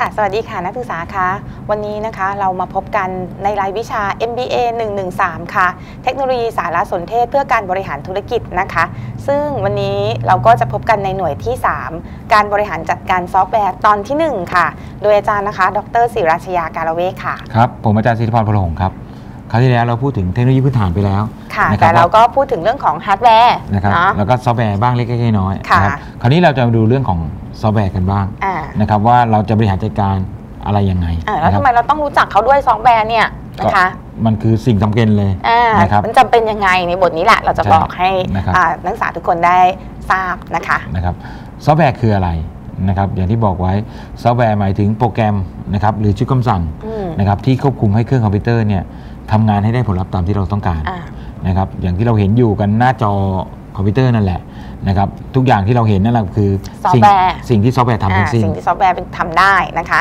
สวัสดีค่ะนักศึกษาคะวันนี้นะคะเรามาพบกันในรายวิชา MBA 113 ค่ะเทคโนโลยีสารสนเทศเพื่อการบริหารธุรกิจนะคะซึ่งวันนี้เราก็จะพบกันในหน่วยที่ 3 การบริหารจัดการซอฟต์แวร์ตอนที่ 1 ค่ะโดยอาจารย์นะคะดร.ศิราชยาการเวชค่ะครับผมอาจารย์ศิริพร พลหงส์ครับคราวที่แล้วเราพูดถึงเทคโนโลยีพื้นฐานไปแล้วค่ะแต่เราก็พูดถึงเรื่องของฮาร์ดแวร์นะครับแล้วก็ซอฟต์แวร์บ้างเล็กๆน้อยๆนะครับคราวนี้เราจะมาดูเรื่องของซอฟต์แวร์กันบ้างนะครับว่าเราจะบริหารจัดการอะไรยังไงแล้วทำไมเราต้องรู้จักเขาด้วยซอฟต์แวร์เนี่ยนะคะมันคือสิ่งจำเป็นเลยนะครับมันจำเป็นยังไงในบทนี้แหละเราจะบอกให้นักศึกษาทุกคนได้ทราบนะคะซอฟต์แวร์คืออะไรนะครับอย่างที่บอกไว้ซอฟต์แวร์หมายถึงโปรแกรมนะครับหรือชุดคำสั่งนะครับที่ควบคุมให้เครื่องคอมพิวเตอร์เนี่ยทำงานให้ได้ผลลัพธ์ตามที่เราต้องการนะครับอย่างที่เราเห็นอยู่กันหน้าจอคอมพิวเตอร์นั่นแหละนะครับทุกอย่างที่เราเห็นนั่นแหละคือสิ่งที่ซอฟต์แวร์ทำทั้งสิ้นสิ่งที่ซอฟต์แวร์เป็นทำได้นะคะ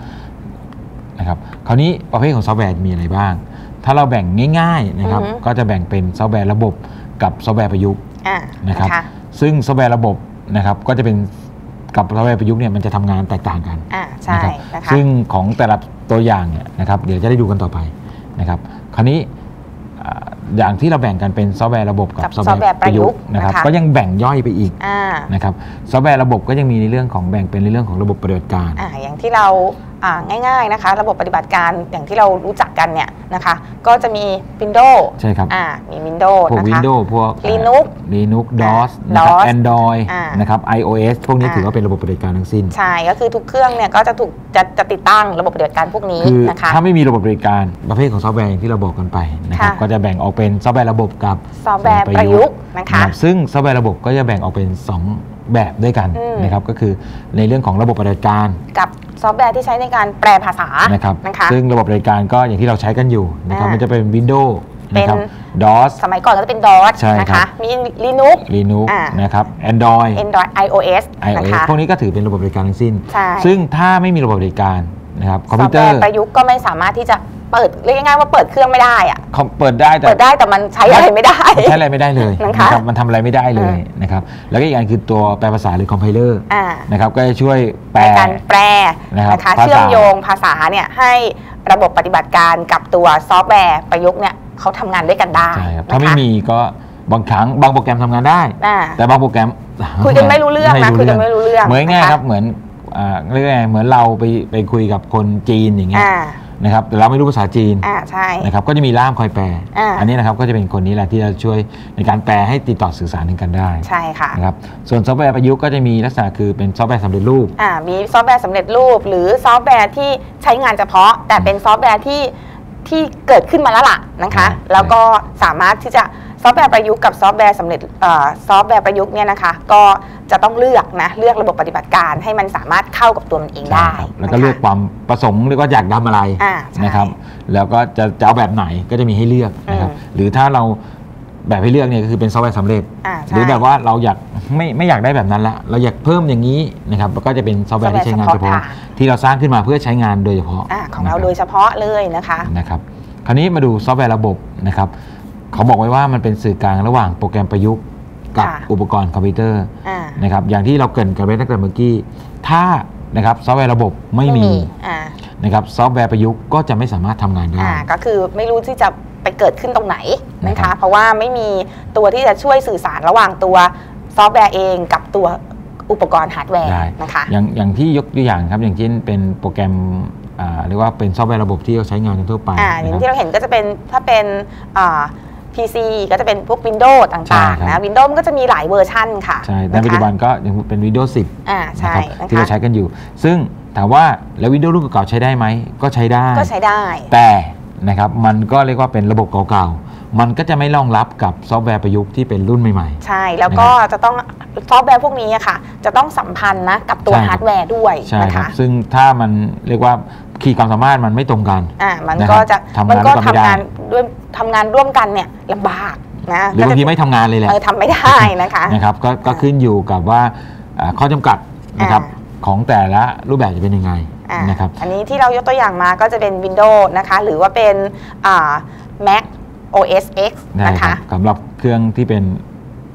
คราวนี้ประเภทของซอฟต์แวร์มีอะไรบ้างถ้าเราแบ่งง่ายๆนะครับก็จะแบ่งเป็นซอฟต์แวร์ระบบกับซอฟต์แวร์ประยุกต์นะครับซึ่งซอฟต์แวร์ระบบนะครับก็จะเป็นกับซอฟต์แวร์ประยุกต์เนี่ยมันจะทำงานแตกต่างกันนะครับซึ่งของแต่ละตัวอย่างเนี่ยนะครับเดี๋ยวจะได้ดูกันต่อไปนะครับคราวนี้อย่างที่เราแบ่งกันเป็นซอฟต์แวร์ระบบกับซอฟต์แวร์ประยุกต์นะครับก็ยังแบ่งย่อยไปอีกนะครับซอฟต์แวร์ระบบก็ยังมีในเรื่องของแบ่งเป็นในเรื่องของระบบปฏิบัติการอย่างที่เราง่ายๆนะคะระบบปฏิบัติการอย่างที่เรารู้จักกันเนี่ยนะคะก็จะมี Windows ใช่ครับมี Windows พวก Windows พวก Linux DOS นะครับ Android นะครับ iOS พวกนี้ถือว่าเป็นระบบปฏิบัติการทั้งสิ้นใช่ก็คือทุกเครื่องเนี่ยก็จะถูกจะติดตั้งระบบปฏิบัติการพวกนี้นะคะถ้าไม่มีระบบปฏิบัติการประเภทของซอฟต์แวร์อย่างที่เราบอกกันไปนะครับก็จะแบ่งออกเป็นซอฟต์แวร์ระบบกับซอฟต์แวร์ประยุกต์นะคะซึ่งซอฟต์แวร์ระบบก็จะแบ่งออกเป็น2แบบด้วยกันนะครับก็คือในเรื่องของระบบปฏิบัติการกับซอฟต์แวร์ที่ใช้ในการแปลภาษานะครับซึ่งระบบปฏิบัติการก็อย่างที่เราใช้กันอยู่นะครับมันจะเป็น Windows นะครับ DOS สมัยก่อนก็จะเป็น DOS นะคะมี Linux นะครับ Android iOS พวกนี้ก็ถือเป็นระบบปฏิบัติการทั้งสิ้นซึ่งถ้าไม่มีระบบปฏิบัติการนะครับคอมพิวเตอร์ประยุกต์ก็ไม่สามารถที่จะเปิดเรียกง่ายๆว่าเปิดเครื่องไม่ได้อะเปิดได้แต่มันใช้อะไรไม่ได้ใช้อะไรไม่ได้เลยนะครับมันทำอะไรไม่ได้เลยนะครับแล้วก็อีกอันคือตัวแปลภาษาหรือคอมไพเลอร์นะครับก็จะช่วยการแปลนะคะเชื่อมโยงภาษาเนี่ยให้ระบบปฏิบัติการกับตัวซอฟต์แวร์ประยุกต์เนี่ยเขาทำงานด้วยกันได้ถ้าไม่มีก็บางครั้งบางโปรแกรมทำงานได้แต่บางโปรแกรมคุยกันไม่รู้เรื่องนะคุยกันไม่รู้เรื่องเหมือนง่ายครับเหมือนเรียกเหมือนเราไปคุยกับคนจีนอย่างเงี้ยนะครับแต่เราไม่รู้ภาษาจีนใช่นะครับก็จะมีล่ามคอยแปลอันนี้นะครับก็จะเป็นคนนี้แหละที่จะช่วยในการแปลให้ติดต่อสื่อสารกันได้ใช่ค่ะนะครับส่วนซอฟต์แวร์ประยุกต์ก็จะมีลักษณะคือเป็นซอฟต์แวร์สำเร็จรูปมีซอฟต์แวร์สำเร็จรูปหรือซอฟต์แวร์ที่ใช้งานเฉพาะแต่เป็นซอฟต์แวร์ที่เกิดขึ้นมาแล้วล่ะนะคะแล้วก็สามารถที่จะซอฟต์แวร์ประยุกต์กับซอฟต์แวร์สำเร็จซอฟต์แวร์ประยุกต์เนี่ยนะคะก็จะต้องเลือกระบบปฏิบัติการให้มันสามารถเข้ากับตัวมันเองได้แล้วก็เลือกความประสงค์เรียกว่าอยากทำอะไรนะครับแล้วก็จะเอาแบบไหนก็จะมีให้เลือกนะครับหรือถ้าเราแบบให้เลือกเนี่ยก็คือเป็นซอฟต์แวร์สำเร็จหรือแบบว่าเราอยากไม่อยากได้แบบนั้นละเราอยากเพิ่มอย่างนี้นะครับก็จะเป็นซอฟต์แวร์ที่ใช้งานเฉพาะที่เราสร้างขึ้นมาเพื่อใช้งานโดยเฉพาะของเราโดยเฉพาะเลยนะคะคราวนี้มาดูซอฟต์แวร์ระบบนะครับเขาบอกไว้ว่ามันเป็นสื่อกลางระหว่างโปรแกรมประยุกต์กับอุปกรณ์คอมพิวเตอร์นะครับอย่างที่เราเกริ่นกันไว้ตั้งแต่เมื่อกี้ถ้านะครับซอฟต์แวร์ระบบไม่มีนะครับซอฟต์แวร์ประยุกต์ก็จะไม่สามารถทำงานได้ก็คือไม่รู้ที่จะไปเกิดขึ้นตรงไหนนะคะเพราะว่าไม่มีตัวที่จะช่วยสื่อสารระหว่างตัวซอฟต์แวร์เองกับตัวอุปกรณ์ฮาร์ดแวร์นะคะอย่างที่ยกตัวอย่างครับอย่างเช่นเป็นโปรแกรมเรียกว่าเป็นซอฟต์แวร์ระบบที่เราใช้งานทั่วไปอย่างที่เราเห็นก็จะเป็นถ้าเป็นPC ก็จะเป็นพวก Windows ต่างๆนะ Windows มันก็จะมีหลายเวอร์ชันค่ะใช่ในปัจจุบันก็ยังเป็น Windows 10 ใช่ที่เราใช้กันอยู่ซึ่งถามว่าแล้ว Windows รุ่นเก่าๆใช้ได้ไหมก็ใช้ได้แต่นะครับมันก็เรียกว่าเป็นระบบเก่าๆมันก็จะไม่รองรับกับซอฟต์แวร์ประยุกต์ที่เป็นรุ่นใหม่ๆใช่แล้วก็จะต้องซอฟต์แวร์พวกนี้ค่ะจะต้องสัมพันธ์นะกับตัวฮาร์ดแวร์ด้วยนะคะซึ่งถ้ามันเรียกว่าขีดความสามารถมันไม่ตรงกันมันก็ทำงานร่วมกันเนี่ยลำบากนะหรือบางทีไม่ทำงานเลยแหละทำไม่ได้นะคะนะครับก็ขึ้นอยู่กับว่าข้อจำกัดนะครับของแต่ละรูปแบบจะเป็นยังไงนะครับอันนี้ที่เรายกตัวอย่างมาก็จะเป็น Windows นะคะหรือว่าเป็นMac OS X นะคะสำหรับเครื่องที่เป็น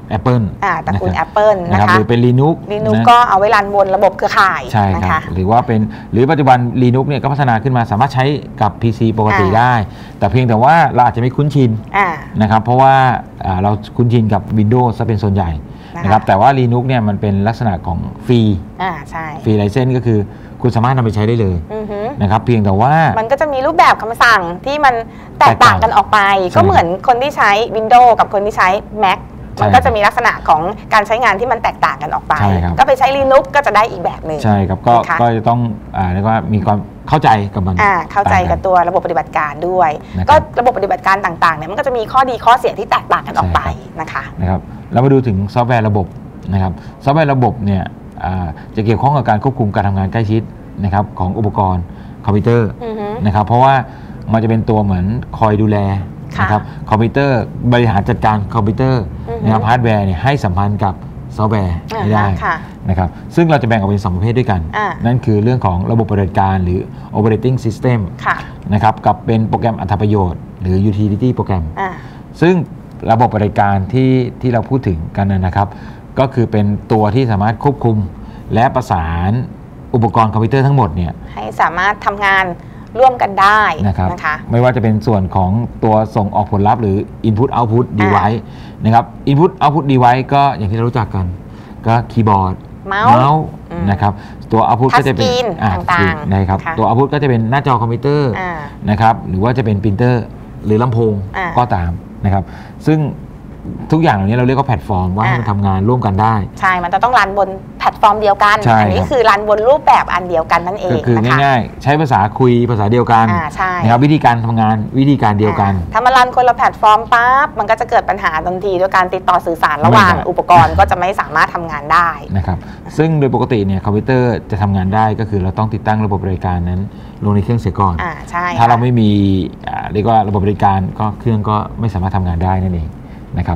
Apple ตระกูล Apple นะคะหรือเป็น Linux ก็เอาไว้รันบนระบบเครือข่ายใช่ครับหรือว่าเป็นหรือปัจจุบัน Linux เนี่ยก็พัฒนาขึ้นมาสามารถใช้กับ PC ปกติได้แต่เพียงแต่ว่าเราอาจจะไม่คุ้นชินนะครับเพราะว่าเราคุ้นชินกับ Windows ซะเป็นส่วนใหญ่นะครับแต่ว่า Linux เนี่ยมันเป็นลักษณะของฟรีฟรีไลเซนส์ก็คือคุณสามารถนำไปใช้ได้เลยนะครับเพียงแต่ว่ามันก็จะมีรูปแบบคำสั่งที่มันแตกต่างกันออกไปก็เหมือนคนที่ใช้ Windows กับคนที่ใช้ Mac มันก็จะมีลักษณะของการใช้งานที่มันแตกต่างกันออกไปก็ไปใช้ Linux ก็จะได้อีกแบบหนึ่งใช่ครับก็จะต้องเรียกว่ามีความเข้าใจกับมันเข้าใจกับตัวระบบปฏิบัติการด้วยก็ระบบปฏิบัติการต่างๆเนี่ยมันก็จะมีข้อดีข้อเสียที่แตกต่างกันออกไปนะครับเรามาดูถึงซอฟต์แวร์ระบบนะครับซอฟต์แวร์ระบบเนี่ยจะเกี่ยวข้องกับการควบคุมการทำงานใกล้ชิดนะครับของอุปกรณ์คอมพิวเตอร์นะครับเพราะว่ามันจะเป็นตัวเหมือนคอยดูแลนะครับคอมพิวเตอร์บริหารจัดการคอมพิวเตอร์นะครับฮาร์ดแวร์เนี่ยให้สัมพันธ์กับซอฟต์แวร์ให้ได้นะครับซึ่งเราจะแบ่งออกเป็น2ประเภทด้วยกันนั่นคือเรื่องของระบบปฏิบัติการหรือ operating system นะครับกับเป็นโปรแกรมอรรถประโยชน์หรือ utility โปรแกรมซึ่งระบบปฏิบัติการที่เราพูดถึงกันนะครับก็คือเป็นตัวที่สามารถควบคุมและประสานอุปกรณ์คอมพิวเตอร์ทั้งหมดเนี่ยให้สามารถทำงานร่วมกันได้นะคะไม่ว่าจะเป็นส่วนของตัวส่งออกผลลัพธ์หรือ Input Output Device นะครับ Input Output Device ก็อย่างที่เรารู้จักกันก็คีย์บอร์ดเมาส์นะครับตัว Output ก็จะเป็นต่างๆนะครับตัว Output ก็จะเป็นหน้าจอคอมพิวเตอร์นะครับหรือว่าจะเป็นปรินเตอร์หรือลำโพงก็ตามนะครับซึ่งทุกอย่างเหล่านี้เราเรียกว่าแพลตฟอร์มว่าให้มันทำงานร่วมกันได้ใช่มันจะต้องรันบนแพลตฟอร์มเดียวกันอันนี้คือรันบนรูปแบบอันเดียวกันนั่นเองก็คือง่ายๆใช้ภาษาคุยภาษาเดียวกันนะครับวิธีการทำงานวิธีการเดียวกันถ้ามารันคนละแพลตฟอร์มปั๊บมันก็จะเกิดปัญหาทันทีด้วยการติดต่อสื่อสารระหว่างอุปกรณ์ก็จะไม่สามารถทำงานได้นะครับซึ่งโดยปกติเนี่ยคอมพิวเตอร์จะทำงานได้ก็คือเราต้องติดตั้งระบบบริการนั้นลงในเครื่องเสียก่อนถ้าเราไม่มีเรียกว่าระบบบริการก็เครื่องก็ไม่สามารถทำงานได้นั่นเองนะครับ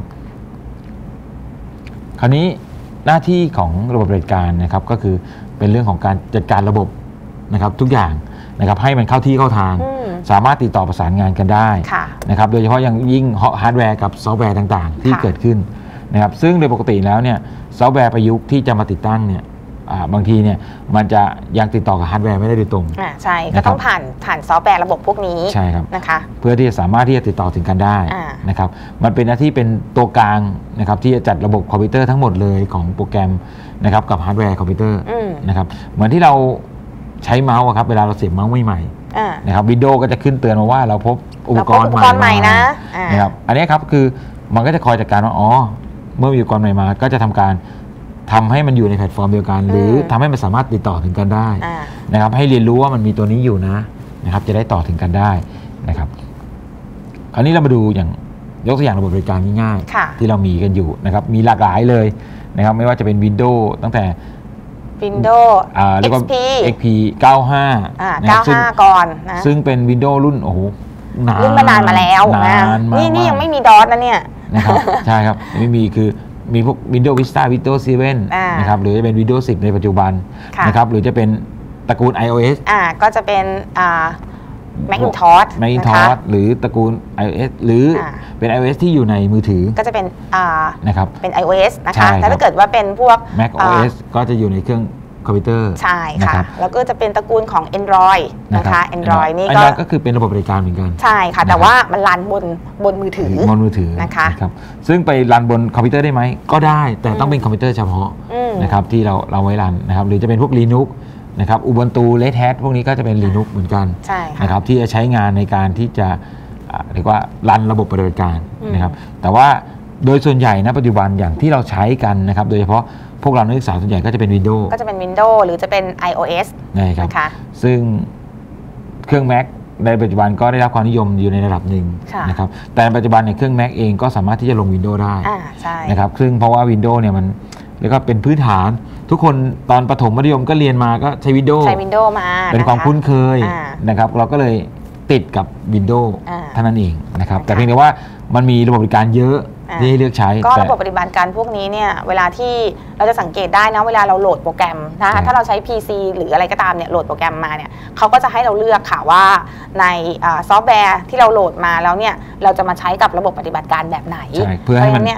คราวนี้หน้าที่ของระบบบริการนะครับก็คือเป็นเรื่องของการจัดการระบบนะครับทุกอย่างนะครับให้มันเข้าที่เข้าทางสามารถติดต่อประสานงานกันได้นะครับโดยเฉพาะอย่างยิ่งฮาร์ดแวร์กับซอฟต์แวร์ต่างๆที่เกิดขึ้นนะครับซึ่งโดยปกติแล้วเนี่ยซอฟต์แวร์ประยุกต์ที่จะมาติดตั้งเนี่ยบางทีเนี่ยมันจะยังติดต่อกับฮาร์ดแวร์ไม่ได้โดยตรงใช่ก็ต้องผ่านซอฟต์แวร์ระบบพวกนี้ใช่ครับนะคะเพื่อที่จะสามารถที่จะติดต่อถึงกันได้นะครับมันเป็นหน้าที่เป็นตัวกลางนะครับที่จะจัดระบบคอมพิวเตอร์ทั้งหมดเลยของโปรแกรมนะครับกับฮาร์ดแวร์คอมพิวเตอร์นะครับเหมือนที่เราใช้เมาส์ครับเวลาเราเสียบเมาส์ใหม่ๆนะครับวินโดว์ก็จะขึ้นเตือนมาว่าเราพบอุปกรณ์ใหม่นะครับอันนี้ครับคือมันก็จะคอยจัดการว่าเมื่อมีอุปกรณ์ใหม่มาก็จะทำการทำให้มันอยู่ในแพลตฟอร์มเดียวกันหรือทำให้มันสามารถติดต่อถึงกันได้นะครับให้เรียนรู้ว่ามันมีตัวนี้อยู่นะครับจะได้ต่อถึงกันได้นะครับคราวนี้เรามาดูอย่างยกตัวอย่างระบบบริการง่ายๆที่เรามีกันอยู่นะครับมีหลากหลายเลยนะครับไม่ว่าจะเป็น Windows ตั้งแต่ Windows XP 95 ก่อนนะซึ่งเป็น Windows รุ่นรุ่นมานานมาแล้วนะนี่ยังไม่มีดอทนะเนี่ยนะครับใช่ครับไม่มีคือมีพวก Windows Vista Windows 7นะครับหรือจะเป็น Windows 10ในปัจจุบันนะครับหรือจะเป็นตระกูล iOS ก็จะเป็นMacintosh หรือตระกูล iOS หรือเป็น iOS ที่อยู่ในมือถือก็จะเป็นนะครับเป็น iOS นะคะแต่ถ้าเกิดว่าเป็นพวก Mac OS ก็จะอยู่ในเครื่องคอมพิวเตอร์ใช่ค่ะแล้วก็จะเป็นตระกูลของ Android นะคะ Android นี่ก็คือเป็นระบบบริการเหมือนกันใช่ค่ะแต่ว่ามันรันบนมือถือนะคะซึ่งไปรันบนคอมพิวเตอร์ได้ไหมก็ได้แต่ต้องเป็นคอมพิวเตอร์เฉพาะนะครับที่เราไว้รันนะครับหรือจะเป็นพวก Linux นะครับ Ubuntu Red Hat พวกนี้ก็จะเป็น Linux เหมือนกันนะครับที่จะใช้งานในการที่จะเรียกว่ารันระบบปฏิบัติการนะครับแต่ว่าโดยส่วนใหญ่ณปัจจุบันอย่างที่เราใช้กันนะครับโดยเฉพาะพวกเรานักศึกษาส่วนใหญ่ก็จะเป็น Windows หรือจะเป็น iOS นะคะซึ่งเครื่อง Mac ในปัจจุบันก็ได้รับความนิยมอยู่ในระดับหนึ่งนะครับแต่ในปัจจุบันเนี่ยเครื่อง Mac เองก็สามารถที่จะลง Windows ได้นะครับซึ่งเพราะว่า Windows เนี่ยมันเรียกว่าเป็นพื้นฐานทุกคนตอนประถมมัธยมก็เรียนมาก็ใช้ Windows มาเป็นความคุ้นเคยนะครับเราก็เลยติดกับ Windows เท่านั้นเองนะครับแต่เพียงแต่ว่ามันมีระบบบริการเยอะที่ให้เลือกใช้ก็ระบบปฏิบัติการพวกนี้เนี่ยเวลาที่เราจะสังเกตได้นะเวลาเราโหลดโปรแกรมนะคะถ้าเราใช้ PC หรืออะไรก็ตามเนี่ยโหลดโปรแกรมมาเนี่ยเขาก็จะให้เราเลือกค่ะว่าในซอฟต์แวร์ที่เราโหลดมาแล้วเนี่ยเราจะมาใช้กับระบบปฏิบัติการแบบไหนเพื่อให้มัน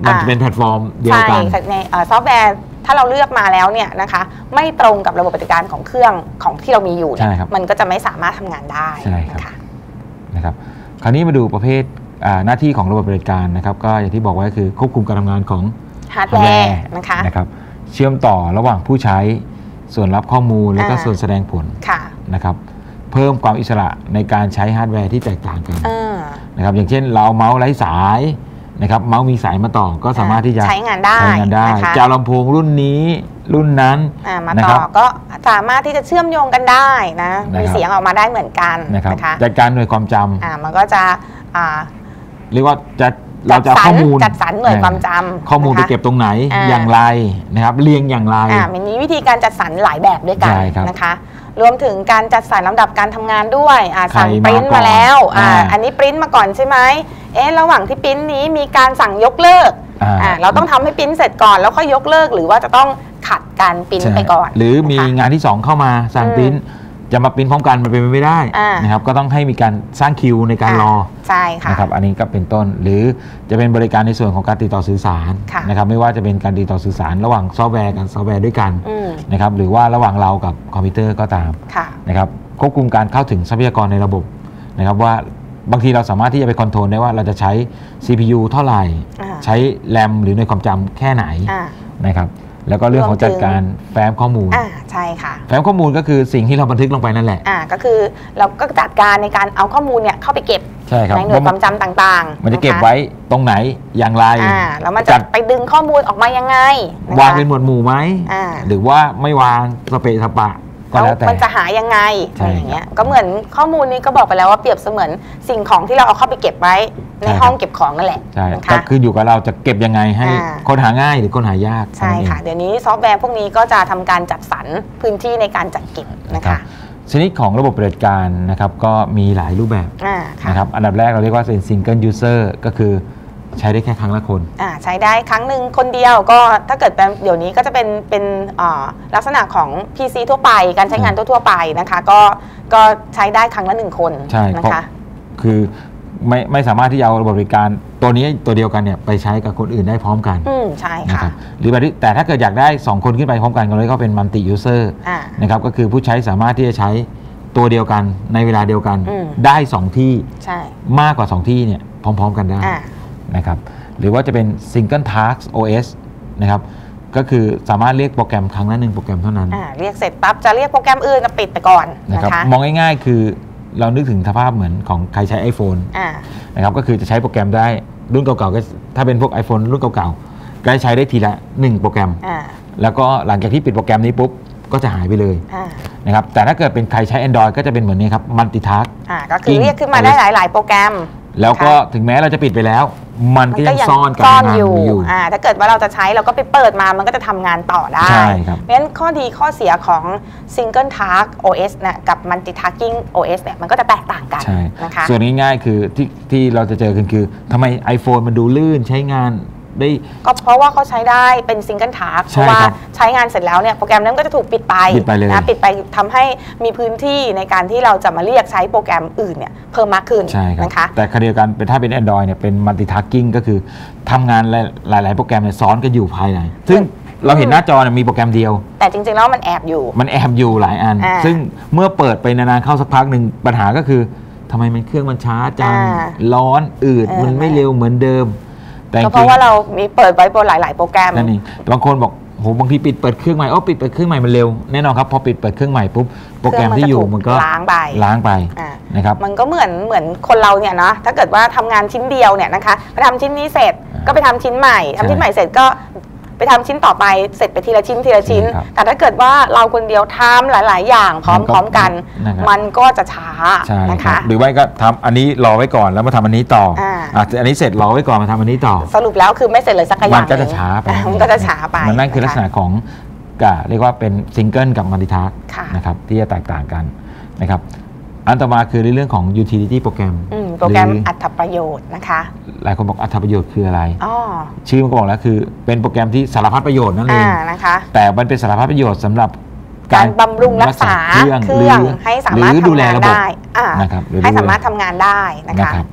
มันจะเป็นแพลตฟอร์มเดียวกันใช่ในซอฟต์แวร์ถ้าเราเลือกมาแล้วเนี่ยนะคะไม่ตรงกับระบบปฏิบัติการของเครื่องของที่เรามีอยู่มันก็จะไม่สามารถทำงานได้ใช่ครับนะครับคราวนี้มาดูประเภทหน้าที่ของระบบปฏิบัติการนะครับก็อย่างที่บอกไว้คือควบคุมการทำงานของฮาร์ดแวร์นะครับเชื่อมต่อระหว่างผู้ใช้ส่วนรับข้อมูลแล้วก็ส่วนแสดงผลนะครับเพิ่มความอิสระในการใช้ฮาร์ดแวร์ที่แตกต่างกันนะครับอย่างเช่นเราเมาส์ไร้สายนะครับเมาส์มีสายมาต่อก็สามารถที่จะใช้งานได้จะเอาลำโพงรุ่นนี้รุ่นนั้นมาต่อก็สามารถที่จะเชื่อมโยงกันได้นะมีเสียงออกมาได้เหมือนกันนะคะจัดการหน่วยความจำมันก็จะเรียกว่าเราจะข้อมูลจัดสรรหน่วยความจำข้อมูลไปเก็บตรงไหนอย่างไรนะครับเรียงอย่างไรมีวิธีการจัดสรรหลายแบบด้วยกันนะคะรวมถึงการจัดสรรลำดับการทำงานด้วยสั่งปริ้นมาแล้วอันนี้ปริ้นมาก่อนใช่ไหมระหว่างที่ปริ้นนี้มีการสั่งยกเลิกเราต้องทำให้ปริ้นเสร็จก่อนแล้วค่อยยกเลิกหรือว่าจะต้องขัดการปริ้นไปก่อนหรือมีงานที่2เข้ามาสั่งปริ้นจะมาปริ้นพร้อมกันมันเป็นไปไม่ได้นะครับก็ต้องให้มีการสร้างคิวในการรอใช่ค่ะนะครับอันนี้ก็เป็นต้นหรือจะเป็นบริการในส่วนของการติดต่อสื่อสารนะครับไม่ว่าจะเป็นการติดต่อสื่อสารระหว่างซอฟต์แวร์กับซอฟต์แวร์ด้วยกันนะครับหรือว่าระหว่างเรากับคอมพิวเตอร์ก็ตามนะครับควบคุมการเข้าถึงทรัพยากรในระบบนะครับว่าบางทีเราสามารถที่จะไปคอนโทรลได้ว่าเราจะใช้ CPU เท่าไหร่ใช้แรมหรือในความจำแค่ไหนนะครับแล้วก็เรื่องของจัดการแฟ้มข้อมูลใช่ค่ะแฟ้มข้อมูลก็คือสิ่งที่เราบันทึกลงไปนั่นแหละก็คือเราก็จัดการในการเอาข้อมูลเนี่ยเข้าไปเก็บในหน่วยความจำต่างๆมันจะเก็บไว้ตรงไหนอย่างไรแล้วมันจะไปดึงข้อมูลออกมายังไงวางเป็นหมวดหมู่ไหมหรือว่าไม่วางสเปซสปะก็แล้วแต่มันจะหายังไงอะไรอย่างเงี้ยก็เหมือนข้อมูลนี้ก็บอกไปแล้วว่าเปรียบเสมือนสิ่งของที่เราเอาเข้าไปเก็บไว้ในห้องเก็บของนั่นแหละใช่ก็คืออยู่กับเราจะเก็บยังไงให้คนหาง่ายหรือคนหายากใช่ค่ะเดี๋ยวนี้ซอฟต์แวร์พวกนี้ก็จะทำการจัดสรรพื้นที่ในการจัดเก็บนะคะชนิดของระบบปฏิบัติการนะครับก็มีหลายรูปแบบนะครับอันดับแรกเราเรียกว่าเป็น Single User ก็คือใช้ได้แค่ครั้งละคนใช้ได้ครั้งหนึ่งคนเดียวก็ถ้าเกิดเดี๋ยวนี้ก็จะเป็นลักษณะของ PC ทั่วไปการใช้งานทั่วไปนะคะก็ใช้ได้ครั้งละ1คนนะคะคือไม่สามารถที่จะเอาระบบบริการตัวนี้ตัวเดียวกันเนี่ยไปใช้กับคนอื่นได้พร้อมกันใช่ค่ะหรือแต่ถ้าเกิดอยากได้2คนขึ้นไปพร้อมกันก็เลยก็เป็น Multi User นะครับก็คือผู้ใช้สามารถที่จะใช้ตัวเดียวกันในเวลาเดียวกันได้2ที่มากกว่า2ที่เนี่ยพร้อมๆกันได้นะครับหรือว่าจะเป็น Single Task OS นะครับก็คือสามารถเรียกโปรแกรมครั้งละ1โปรแกรมเท่านั้นเรียกเสร็จปั๊บจะเรียกโปรแกรมอื่นปิดไปก่อนนะคะมองง่ายๆคือเรานึกถึงสภาพเหมือนของใครใช้ iPhone นะครับก็คือจะใช้โปรแกรมได้รุ่นเก่าๆก็ถ้าเป็นพวก iPhone รุ่นเก่าๆก็ใช้ได้ทีละ1โปรแกรมแล้วก็หลังจากที่ปิดโปรแกรมนี้ปุ๊บก็จะหายไปเลยนะครับแต่ถ้าเกิดเป็นใครใช้ Android ก็จะเป็นเหมือนนี้ครับ Multitask ก็คือเรียกขึ้นมาได้หลายๆโปรแกรมแล้วก็ถึงแม้เราจะปิดไปแล้วมันก็ยังซ่อนการทำงานอยู่ถ้าเกิดว่าเราจะใช้เราก็ไปเปิดมามันก็จะทำงานต่อได้ใช่ครับเพราะฉะนั้นข้อดีข้อเสียของ Single Task OS นะกับ Multitasking OS เนี่ยมันก็จะแตกต่างกันนะคะส่วนง่ายๆคือที่เราจะเจอกันคือทำไม iPhone มันดูลื่นใช้งานได้ก็เพราะว่าเขาใช้ได้เป็น Single Task เพราะว่าใช้งานเสร็จแล้วเนี่ยโปรแกรมนั้นก็จะถูกปิดไปนะปิดไปทำให้มีพื้นที่ในการที่เราจะมาเรียกใช้โปรแกรมอื่นเนี่ยเพิ่มมากขึ้นนะคะแต่ขณะเดียวกันถ้าเป็น Android เนี่ยเป็น Multitasking ก็คือทำงานหลายๆโปรแกรมเนี่ยซ้อนกันอยู่ภายในซึ่งเราเห็นหน้าจอมีโปรแกรมเดียวแต่จริงๆแล้วมันแอบอยู่หลายอันซึ่งเมื่อเปิดไปนานๆเข้าสักพักหนึ่งปัญหาก็คือทำไมมันเครื่องมันช้าจังร้อนอืดมันไม่เร็วเหมือนเดิมก็เพราะว่าเรามีเปิดไว้บนหลายๆโปรแกรมนั่นเองบางคนบอกโหบางทีปิดเปิดเครื่องใหม่ปิดเปิดเครื่องใหม่มันเร็วแน่นอนครับพอปิดเปิดเครื่องใหม่ปุ๊บโปรแกรมที่อยู่มันก็ล้างไปนะครับมันก็เหมือนคนเราเนี่ยนะถ้าเกิดว่าทำงานชิ้นเดียวเนี่ยนะคะไปทำชิ้นนี้เสร็จก็ไปทำชิ้นใหม่ทำชิ้นใหม่เสร็จก็ไปทำชิ้นต่อไปเสร็จไปทีละชิ้นแต่ถ้าเกิดว่าเราคนเดียวทำหลายๆอย่างพร้อมกันมันก็จะช้านะคะหรือว่าก็ทำอันนี้รอไว้ก่อนแล้วมาทำอันนี้ต่ออันนี้เสร็จรอไว้ก่อนมาทำอันนี้ต่อสรุปแล้วคือไม่เสร็จเลยสักอย่างมันก็จะช้าไปมันนั่นคือลักษณะของเรียกว่าเป็นซิงเกิลกับมัลติทัสก์นะครับที่จะแตกต่างกันนะครับอันต่อมาคือในเรื่องของ utility โปรแกรมโปรแกรมอรรถประโยชน์นะคะหลายคนบอกอรรถประโยชน์คืออะไรชื่อมันก็บอกแล้วคือเป็นโปรแกรมที่สารพัดประโยชน์นั่นเองนะคะแต่มันเป็นสารพัดประโยชน์สำหรับการบำรุงรักษาเครื่องให้สามารถทำงานได้นะครับให้สามารถทำงานได้นะคะ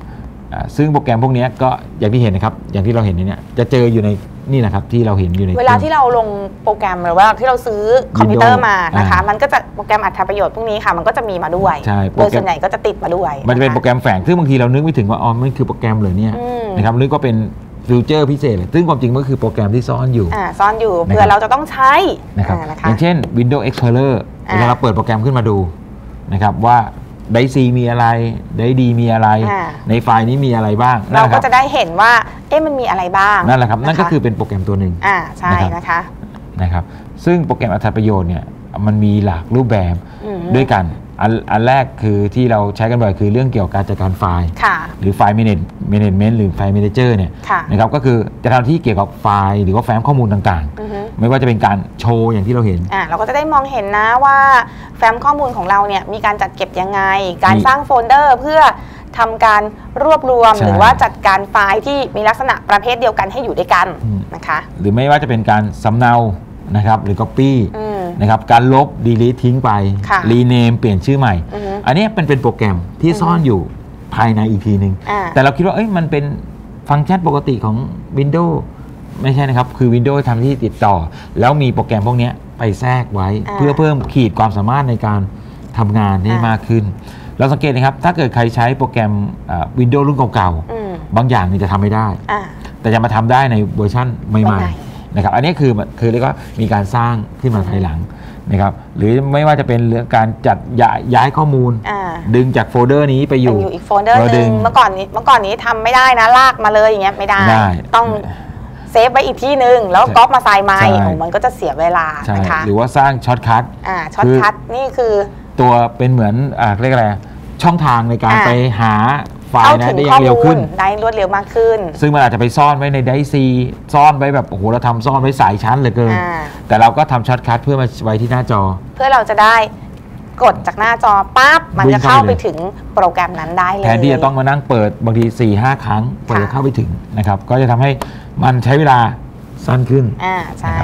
ซึ่งโปรแกรมพวกนี้ก็อย่างที่เห็นนะครับอย่างที่เราเห็นเนี่ยจะเจออยู่ในนี่นะครับที่เราเห็นอยู่ในเวลาที่เราลงโปรแกรมหรือว่าที่เราซื้อคอมพิวเตอร์มานะคะมันก็จะโปรแกรมอัตราประโยชน์พวกนี้ค่ะมันก็จะมีมาด้วยโดยส่วนใหญ่ก็จะติดมาด้วยมันจะเป็นโปรแกรมแฝงซึ่งบางทีเรานึกไม่ถึงว่าอ๋อมันคือโปรแกรมเลยเนี่ยนะครับนึกว่าเป็นฟิวเจอร์พิเศษเลยซึ่งความจริงมันคือโปรแกรมที่ซ่อนอยู่เพื่อเราจะต้องใช้นะครับอย่างเช่น Windows Explorer เวลาเราเปิดโปรแกรมขึ้นมาดูนะครับว่าได้ซีมีอะไรได้ดีมีอะไรในไฟล์นี้มีอะไรบ้างเราก็จะได้เห็นว่ามันมีอะไรบ้างนั่นแหละครับนั่นก็คือเป็นโปรแกรมตัวหนึ่งใช่นะครับซึ่งโปรแกรมอัตราประโยชน์เนี่ยมันมีหลากรูปแบบด้วยกันอันแรกคือที่เราใช้กันบ่อยคือเรื่องเกี่ยวกับการจัดการไฟล์หรือไฟล์ management หรือไฟล์ manager เนี่ยนะครับก็คือจะทำที่เกี่ยวกับไฟล์หรือว่าแฟ้มข้อมูลต่างๆไม่ว่าจะเป็นการโชว์อย่างที่เราเห็นเราก็จะได้มองเห็นนะว่าแฟ้มข้อมูลของเราเนี่ยมีการจัดเก็บยังไงการสร้างโฟลเดอร์เพื่อทำการรวบรวมหรือว่าจัดการไฟล์ที่มีลักษณะประเภทเดียวกันให้อยู่ด้วยกันนะคะหรือไม่ว่าจะเป็นการสำเนานะครับหรือ copy นะครับการลบ delete ทิ้งไป rename เปลี่ยนชื่อใหม่อันนี้เป็นโปรแกรมที่ซ่อนอยู่ภายในอีกทีหนึ่งแต่เราคิดว่ามันเป็นฟังก์ชันปกติของ Windows ไม่ใช่นะครับคือ Windows ทำที่ติดต่อแล้วมีโปรแกรมพวกนี้ไปแทรกไว้เพื่อเพิ่มขีดความสามารถในการทำงานให้มากขึ้นเราสังเกตนะครับถ้าเกิดใครใช้โปรแกรม Windows รุ่นเก่าๆบางอย่างนี่จะทำไม่ได้แต่จะมาทำได้ในเวอร์ชันใหม่ๆนะครับอันนี้คือเรียกว่ามีการสร้างขึ้นมาภายหลังนะครับหรือไม่ว่าจะเป็นเรื่องการจัดย้ายข้อมูลดึงจากโฟลเดอร์นี้ไปอยู่อีกโฟลเดอร์นึงเมื่อก่อนนี้ทำไม่ได้นะลากมาเลยอย่างเงี้ยไม่ได้ต้องเซฟไว้อีกที่นึงแล้วก๊อปมาใส่ไมค์มันก็จะเสียเวลานะคะหรือว่าสร้างช็อตคัทช็อตคัทนี่คือตัวเป็นเหมือนเรียกอะไรช่องทางในการไปหาไฟล์นะได้อย่างเร็วขึ้นได้รวดเร็วมากขึ้นซึ่งมันอาจจะไปซ่อนไว้ในไดซีซ่อนไว้แบบโอ้โหเราทำซ่อนไว้สายชั้นเหลือเกินแต่เราก็ทำช็อตคัทเพื่อมาไว้ที่หน้าจอเพื่อเราจะได้กดจากหน้าจอปั๊บมันจะเข้าไปถึงโปรแกรมนั้นได้เลยแทนที่จะต้องมานั่งเปิดบางที 4-5 ครั้งกว่าจะเข้าไปถึงนะครับก็จะทำให้มันใช้เวลาสั้นขึ้นใช่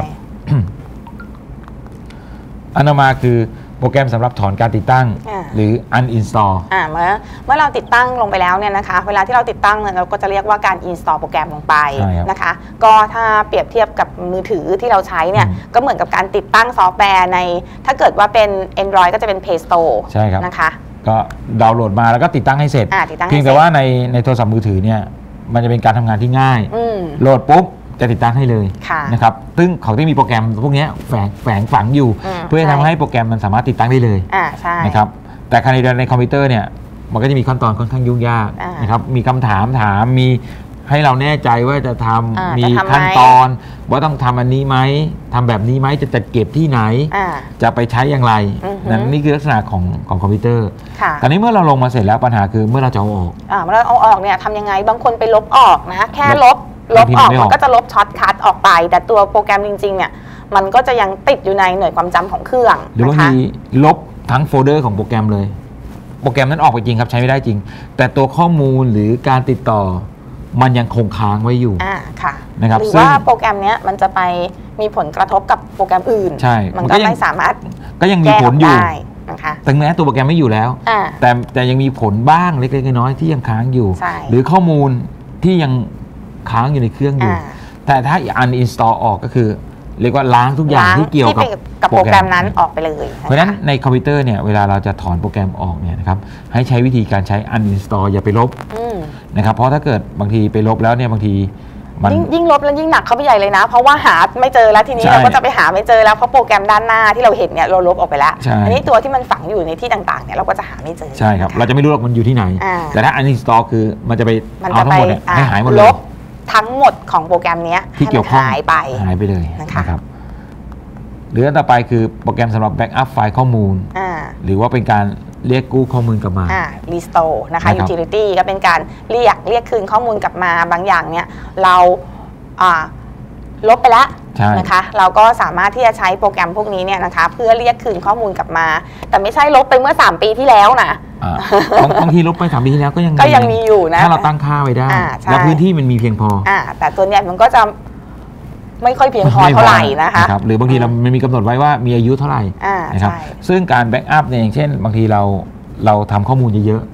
อันต่อมาคือโปรแกรมสำหรับถอนการติดตั้งหรือ uninstall เมื่อเราติดตั้งลงไปแล้วเนี่ยนะคะเวลาที่เราติดตั้งเราก็จะเรียกว่าการ install โปรแกรมลงไปนะคะก็ถ้าเปรียบเทียบกับมือถือที่เราใช้เนี่ยก็เหมือนกับการติดตั้งซอฟต์แวร์ในถ้าเกิดว่าเป็น Android ก็จะเป็น Play Store ใช่ครับนะคะก็ดาวน์โหลดมาแล้วก็ติดตั้งให้เสร็จเพียงแต่ว่าในโทรศัพท์มือถือเนี่ยมันจะเป็นการทำงานที่ง่ายโหลดปุ๊บจะติดตั้งให้เลยนะครับซึ่งเขาที่มีโปรแกรมพวกนี้แฝงฝังอยู่เพื่อทำให้โปรแกรมมันสามารถติดตั้งได้เลยนะครับแต่ในคอมพิวเตอร์เนี่ยมันก็จะมีขั้นตอนค่อนข้างยุ่งยากนะครับมีคำถามมีให้เราแน่ใจว่าจะทำมีขั้นตอนว่าต้องทำอันนี้ไหมทำแบบนี้ไหมจะจัดเก็บที่ไหนจะไปใช้อย่างไรนี่คือลักษณะของคอมพิวเตอร์ตอนนี้เมื่อเราลงมาเสร็จแล้วปัญหาคือเมื่อเราจะเอาออกเมื่อเราเอาออกเนี่ยทำยังไงบางคนไปลบออกนะแค่ลบออกมันก็จะลบช็อตคัทออกไปแต่ตัวโปรแกรมจริงๆเนี่ยมันก็จะยังติดอยู่ในหน่วยความจำของเครื่องหรือบางทีลบทั้งโฟลเดอร์ของโปรแกรมเลยโปรแกรมนั้นออกไปจริงครับใช้ไม่ได้จริงแต่ตัวข้อมูลหรือการติดต่อมันยังคงค้างไว้อยู่ค่ะนะครับหรือว่าโปรแกรมนี้มันจะไปมีผลกระทบกับโปรแกรมอื่นใช่มันก็ไม่สามารถก็ยังมีผลอยู่นะคะถึงแม้ตัวโปรแกรมไม่อยู่แล้วแต่ยังมีผลบ้างเล็กๆน้อยๆที่ยังค้างอยู่หรือข้อมูลที่ยังค้างอยู่ในเครื่องอยู่แต่ถ้าuninstall ออกก็คือเรียกว่าล้างทุกอย่างที่เกี่ยวกับโปรแกรมนั้นออกไปเลยเพราะฉะนั้นในคอมพิวเตอร์เนี่ยเวลาเราจะถอนโปรแกรมออกเนี่ยนะครับให้ใช้วิธีการใช้ uninstall อย่าไปลบนะครับเพราะถ้าเกิดบางทีไปลบแล้วเนี่ยบางทีมันยิ่งลบแล้วยิ่งหนักเข้าไปใหญ่เลยนะเพราะว่าหาไม่เจอแล้วทีนี้เราก็จะไปหาไม่เจอแล้วเพราะโปรแกรมด้านหน้าที่เราเห็นเนี่ยเราลบออกไปแล้วอันนี้ตัวที่มันฝังอยู่ในที่ต่างๆเนี่ยเราก็จะหาไม่เจอใช่ครับเราจะไม่รู้หรอกมันอยู่ที่ไหนแต่ถ้า uninstall คือมันจะไปเอาทั้งหมดให้หายหมดเลยทั้งหมดของโปรแกรมนี้ที่เกี่ยวข้องหายไปเลยนะครับหรืออันต่อไปคือโปรแกรมสำหรับแบ็กอัพไฟล์ข้อมูลหรือว่าเป็นการเรียกกู้ข้อมูลกลับมา restore นะคะ utility ก็เป็นการเรียกคืนข้อมูลกลับมาบางอย่างเนี่ยเราลบไปแล้วนะคะเราก็สามารถที่จะใช้โปรแกรมพวกนี้เนี่ยนะคะเพื่อเรียกคืนข้อมูลกลับมาแต่ไม่ใช่ลบไปเมื่อ3ปีที่แล้วนะบางทีลบไป3ปีที่แล้วก็ยังมีอยู่นะถ้าเราตั้งค่าไว้ได้และพื้นที่มันมีเพียงพอแต่ตัวเนี้ยมันก็จะไม่ค่อยเพียงพอเท่าไหร่นะคะหรือบางทีมันมีกำหนดไว้ว่ามีอายุเท่าไหร่นะครับซึ่งการแบ็กอัพเนี่ยอย่างเช่นบางทีเราทำข้อมูลเยอะๆ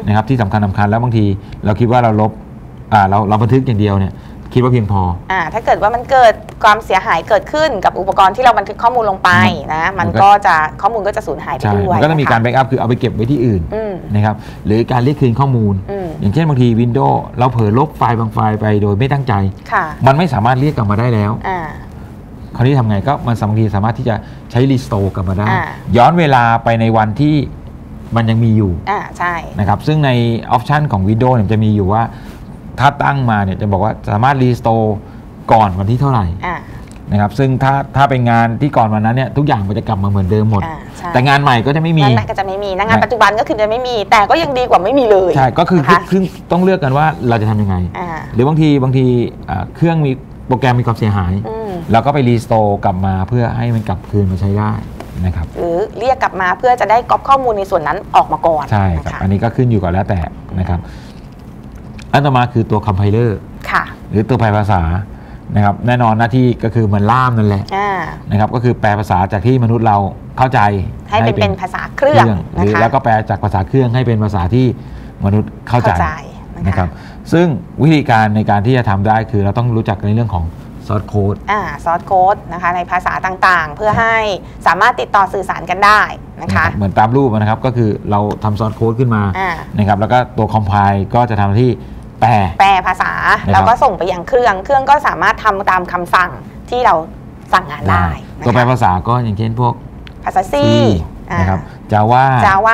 นะครับที่สำคัญแล้วบางทีเราคิดว่าเราลบเราบันทึกอย่างเดียวเนี่ยคิดว่าเพียงพอถ้าเกิดว่ามันเกิดความเสียหายเกิดขึ้นกับอุปกรณ์ที่เราบันทึกข้อมูลลงไปนะมันก็จะข้อมูลก็จะสูญหายไปด้วยมันก็ต้องมีการแบ็กอัพคือเอาไปเก็บไว้ที่อื่นนะครับหรือการเรียกคืนข้อมูลอย่างเช่นบางที Windows เราเผลอลบไฟล์บางไฟล์ไปโดยไม่ตั้งใจมันไม่สามารถเรียกกลับมาได้แล้วคราวนี้ทำไงก็มันบางทีสามารถที่จะใช้รีสโตร์กลับมาได้ย้อนเวลาไปในวันที่มันยังมีอยู่ใช่นะครับซึ่งในออปชันของ Windows เนี่ยจะมีอยู่ว่าถ้าตั้งมาเนี่ยจะบอกว่าสามารถรีสโตร์ก่อนวันที่เท่าไหร่นะครับซึ่งถ้าเป็นงานที่ก่อนวันนั้นเนี่ยทุกอย่างมันจะกลับมาเหมือนเดิมหมดแต่งานใหม่ก็จะไม่มีก็จะไม่มีงานปัจจุบันก็คือจะไม่มีแต่ก็ยังดีกว่าไม่มีเลยใช่ก็คือต้องเลือกกันว่าเราจะทำยังไงหรือบางทีเครื่องมีโปรแกรมมีความเสียหายเราก็ไปรีสโตร์กลับมาเพื่อให้มันกลับคืนมาใช้ได้นะครับหรือเรียกกลับมาเพื่อจะได้ก๊อปข้อมูลในส่วนนั้นออกมาก่อนใช่ครับอันนี้ก็ขึ้นอยู่กับแล้วแต่นะครับอันต่อมาคือตัวคอมไพเลอร์หรือตัวแปลภาษานะครับแน่นอนหน้าที่ก็คือมันล่ามนั่นแหละนะครับก็คือแปลภาษาจากที่มนุษย์เราเข้าใจให้เป็นภาษาเครื่องหรือแล้วก็แปลจากภาษาเครื่องให้เป็นภาษาที่มนุษย์เข้าใจนะครับซึ่งวิธีการในการที่จะทำได้คือเราต้องรู้จักในเรื่องของซอร์สโค้ดซอร์สโค้ดนะคะในภาษาต่างๆเพื่อให้สามารถติดต่อสื่อสารกันได้นะคะเหมือนตามรูปนะครับก็คือเราทำซอร์สโค้ดขึ้นมานะครับแล้วก็ตัวคอมไพล์ก็จะทำที่แปลภาษาแล้วก็ส่งไปยังเครื่องก็สามารถทำตามคำสั่งที่เราสั่งงานได้ตัวแปลภาษาก็อย่างเช่นพวกภาษา C นะครับ Java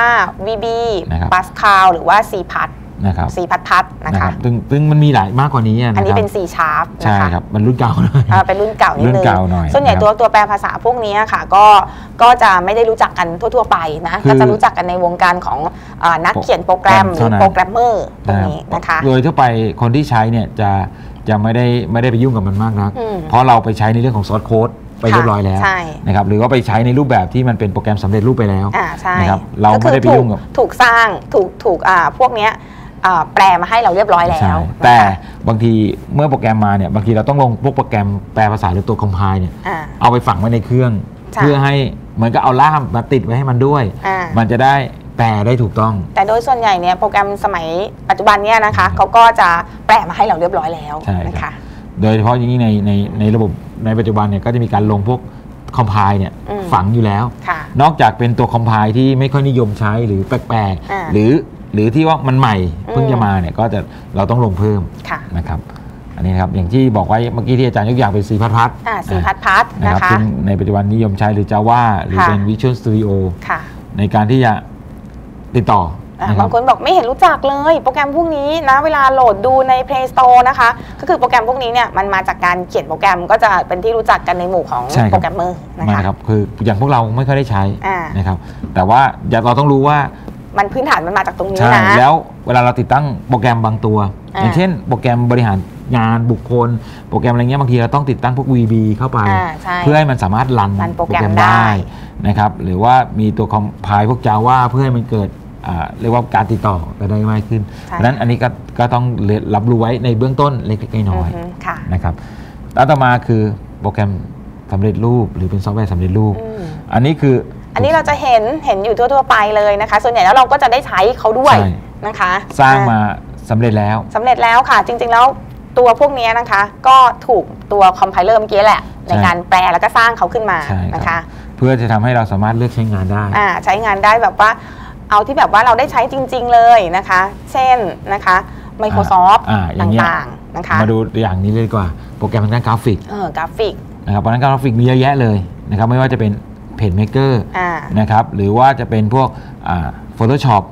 VB Pascal หรือว่า C++ นะครับ C++ นะคะซึ่งมันมีหลายมากกว่านี้อันนี้เป็น C# ใช่ครับมันรุ่นเก่าหน่อยเป็นรุ่นเก่านิดนึงส่วนใหญ่ตัวแปลภาษาพวกนี้ค่ะก็จะไม่ได้รู้จักกันทั่วๆไปนะก็จะรู้จักกันในวงการของนักเขียนโปรแกรมหรือโปรแกรมเมอร์ตรงนี้นะคะโดยทั่วไปคนที่ใช้เนี่ยจะไม่ได้ไปยุ่งกับมันมากนักเพราะเราไปใช้ในเรื่องของซอร์สโค้ดไปเรียบร้อยแล้วนะครับหรือว่าไปใช้ในรูปแบบที่มันเป็นโปรแกรมสำเร็จรูปไปแล้วนะครับเราไม่ได้ไปยุ่งกับถูกสร้างถูกพวกนี้แปลมาให้เราเรียบร้อยแล้วแต่บางทีเมื่อโปรแกรมมาเนี่ยบางทีเราต้องลงพวกโปรแกรมแปลภาษาหรือตัวคอมไพล์เนี่ยเอาไปฝังไว้ในเครื่องเพื่อให้เหมือนกับเอาล่ามมาติดไว้ให้มันด้วยมันจะได้แปลได้ถูกต้องแต่โดยส่วนใหญ่เนี่ยโปรแกรมสมัยปัจจุบันเนี่ยนะคะเขาก็จะแปลมาให้เราเรียบร้อยแล้วนะคะโดยเฉพาะอย่างนี้ในระบบในปัจจุบันเนี่ยก็จะมีการลงพวกคอมไพล์เนี่ยฝังอยู่แล้วนอกจากเป็นตัวคอมไพล์ที่ไม่ค่อยนิยมใช้หรือแปลกๆหรือที่ว่ามันใหม่เพิ่งจะมาเนี่ยก็จะเราต้องลงเพิ่มนะครับอันนี้นะครับอย่างที่บอกไว้เมื่อกี้ที่อาจารย์ยกอย่างเป็น C++ นะคะซึ่งในปัจจุบันนิยมใช้หรือ Java หรือเป็น Visual Studio ในการที่จะติดต่อบางคนบอกไม่เห็นรู้จักเลยโปรแกรมพวกนี้นะเวลาโหลดดูใน Play Store นะคะก็คือโปรแกรมพวกนี้เนี่ยมันมาจากการเขียนโปรแกรมก็จะเป็นที่รู้จักกันในหมู่ของโปรแกรมเมอร์นะครับคืออย่างพวกเราไม่ค่อยได้ใช้นะครับแต่ว่าเราต้องรู้ว่ามันพื้นฐานมันมาจากตรงนี้นะแล้วเวลาเราติดตั้งโปรแกรมบางตัวอย่างเช่นโปรแกรมบริหารงานบุคคลโปรแกรมอะไรเงี้ยบางทีเราต้องติดตั้งพวก VB เข้าไปเพื่อให้มันสามารถรันโปรแกรมได้นะครับหรือว่ามีตัวคอมไพล์พวก Java เพื่อให้มันเกิดเรียกว่าการติดต่อไปได้ง่ายขึ้นเพราะฉะนั้นอันนี้ก็ต้องรับรู้ไว้ในเบื้องต้นเล็กๆน้อยๆนะครับต่อมาคือโปรแกรมสำเร็จรูปหรือเป็นซอฟต์แวร์สำเร็จรูปอันนี้เราจะเห็นอยู่ทั่วๆไปเลยนะคะส่วนใหญ่แล้วเราก็จะได้ใช้เขาด้วยนะคะสร้างมาสำเร็จแล้วค่ะจริงๆแล้วตัวพวกนี้นะคะก็ถูกตัวคอมไพเลอร์เมื่อกี้แหละในการแปลแล้วก็สร้างเขาขึ้นมานะคะเพื่อจะทำให้เราสามารถเลือกใช้งานได้ใช้งานได้แบบว่าเอาที่แบบว่าเราได้ใช้จริงๆเลยนะคะเช่นนะคะ Microsoft ต่างๆนะคะมาดูอย่างนี้เลยดีกว่าโปรแกรมทางด้านกราฟิกนะครับเพราะนั้นกราฟิกมีเยอะแยะเลยนะครับไม่ว่าจะเป็นPageMaker นะครับหรือว่าจะเป็นพวกPhotoshop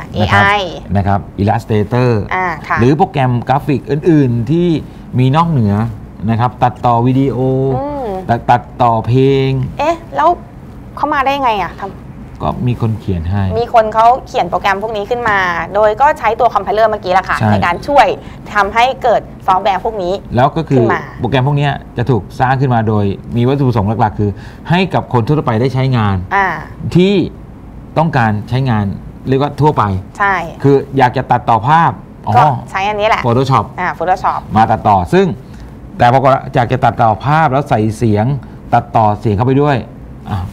AI นะครับ Illustrator หรือโปรแกรมกราฟิกอื่นๆที่มีนอกเหนือนะครับตัดต่อวิดีโอตัดต่อเพลงแล้วเขามาได้ไงก็มีคนเขียนให้มีคนเขาเขียนโปรแกรมพวกนี้ขึ้นมาโดยก็ใช้ตัวคอมไพเลอร์เมื่อกี้แหละค่ะในการช่วยทำให้เกิดซอฟต์แวร์พวกนี้แล้วก็คือโปรแกรมพวกนี้จะถูกสร้างขึ้นมาโดยมีวัตถุประสงค์หลักๆคือให้กับคนทั่วไปได้ใช้งานที่ต้องการใช้งานเรียกว่าทั่วไปใช่คืออยากจะตัดต่อภาพก็ใช้อันนี้แหละ Photoshop Photoshop มาตัดต่อซึ่งแต่พออยากจะตัดต่อภาพแล้วใส่เสียงตัดต่อเสียงเข้าไปด้วย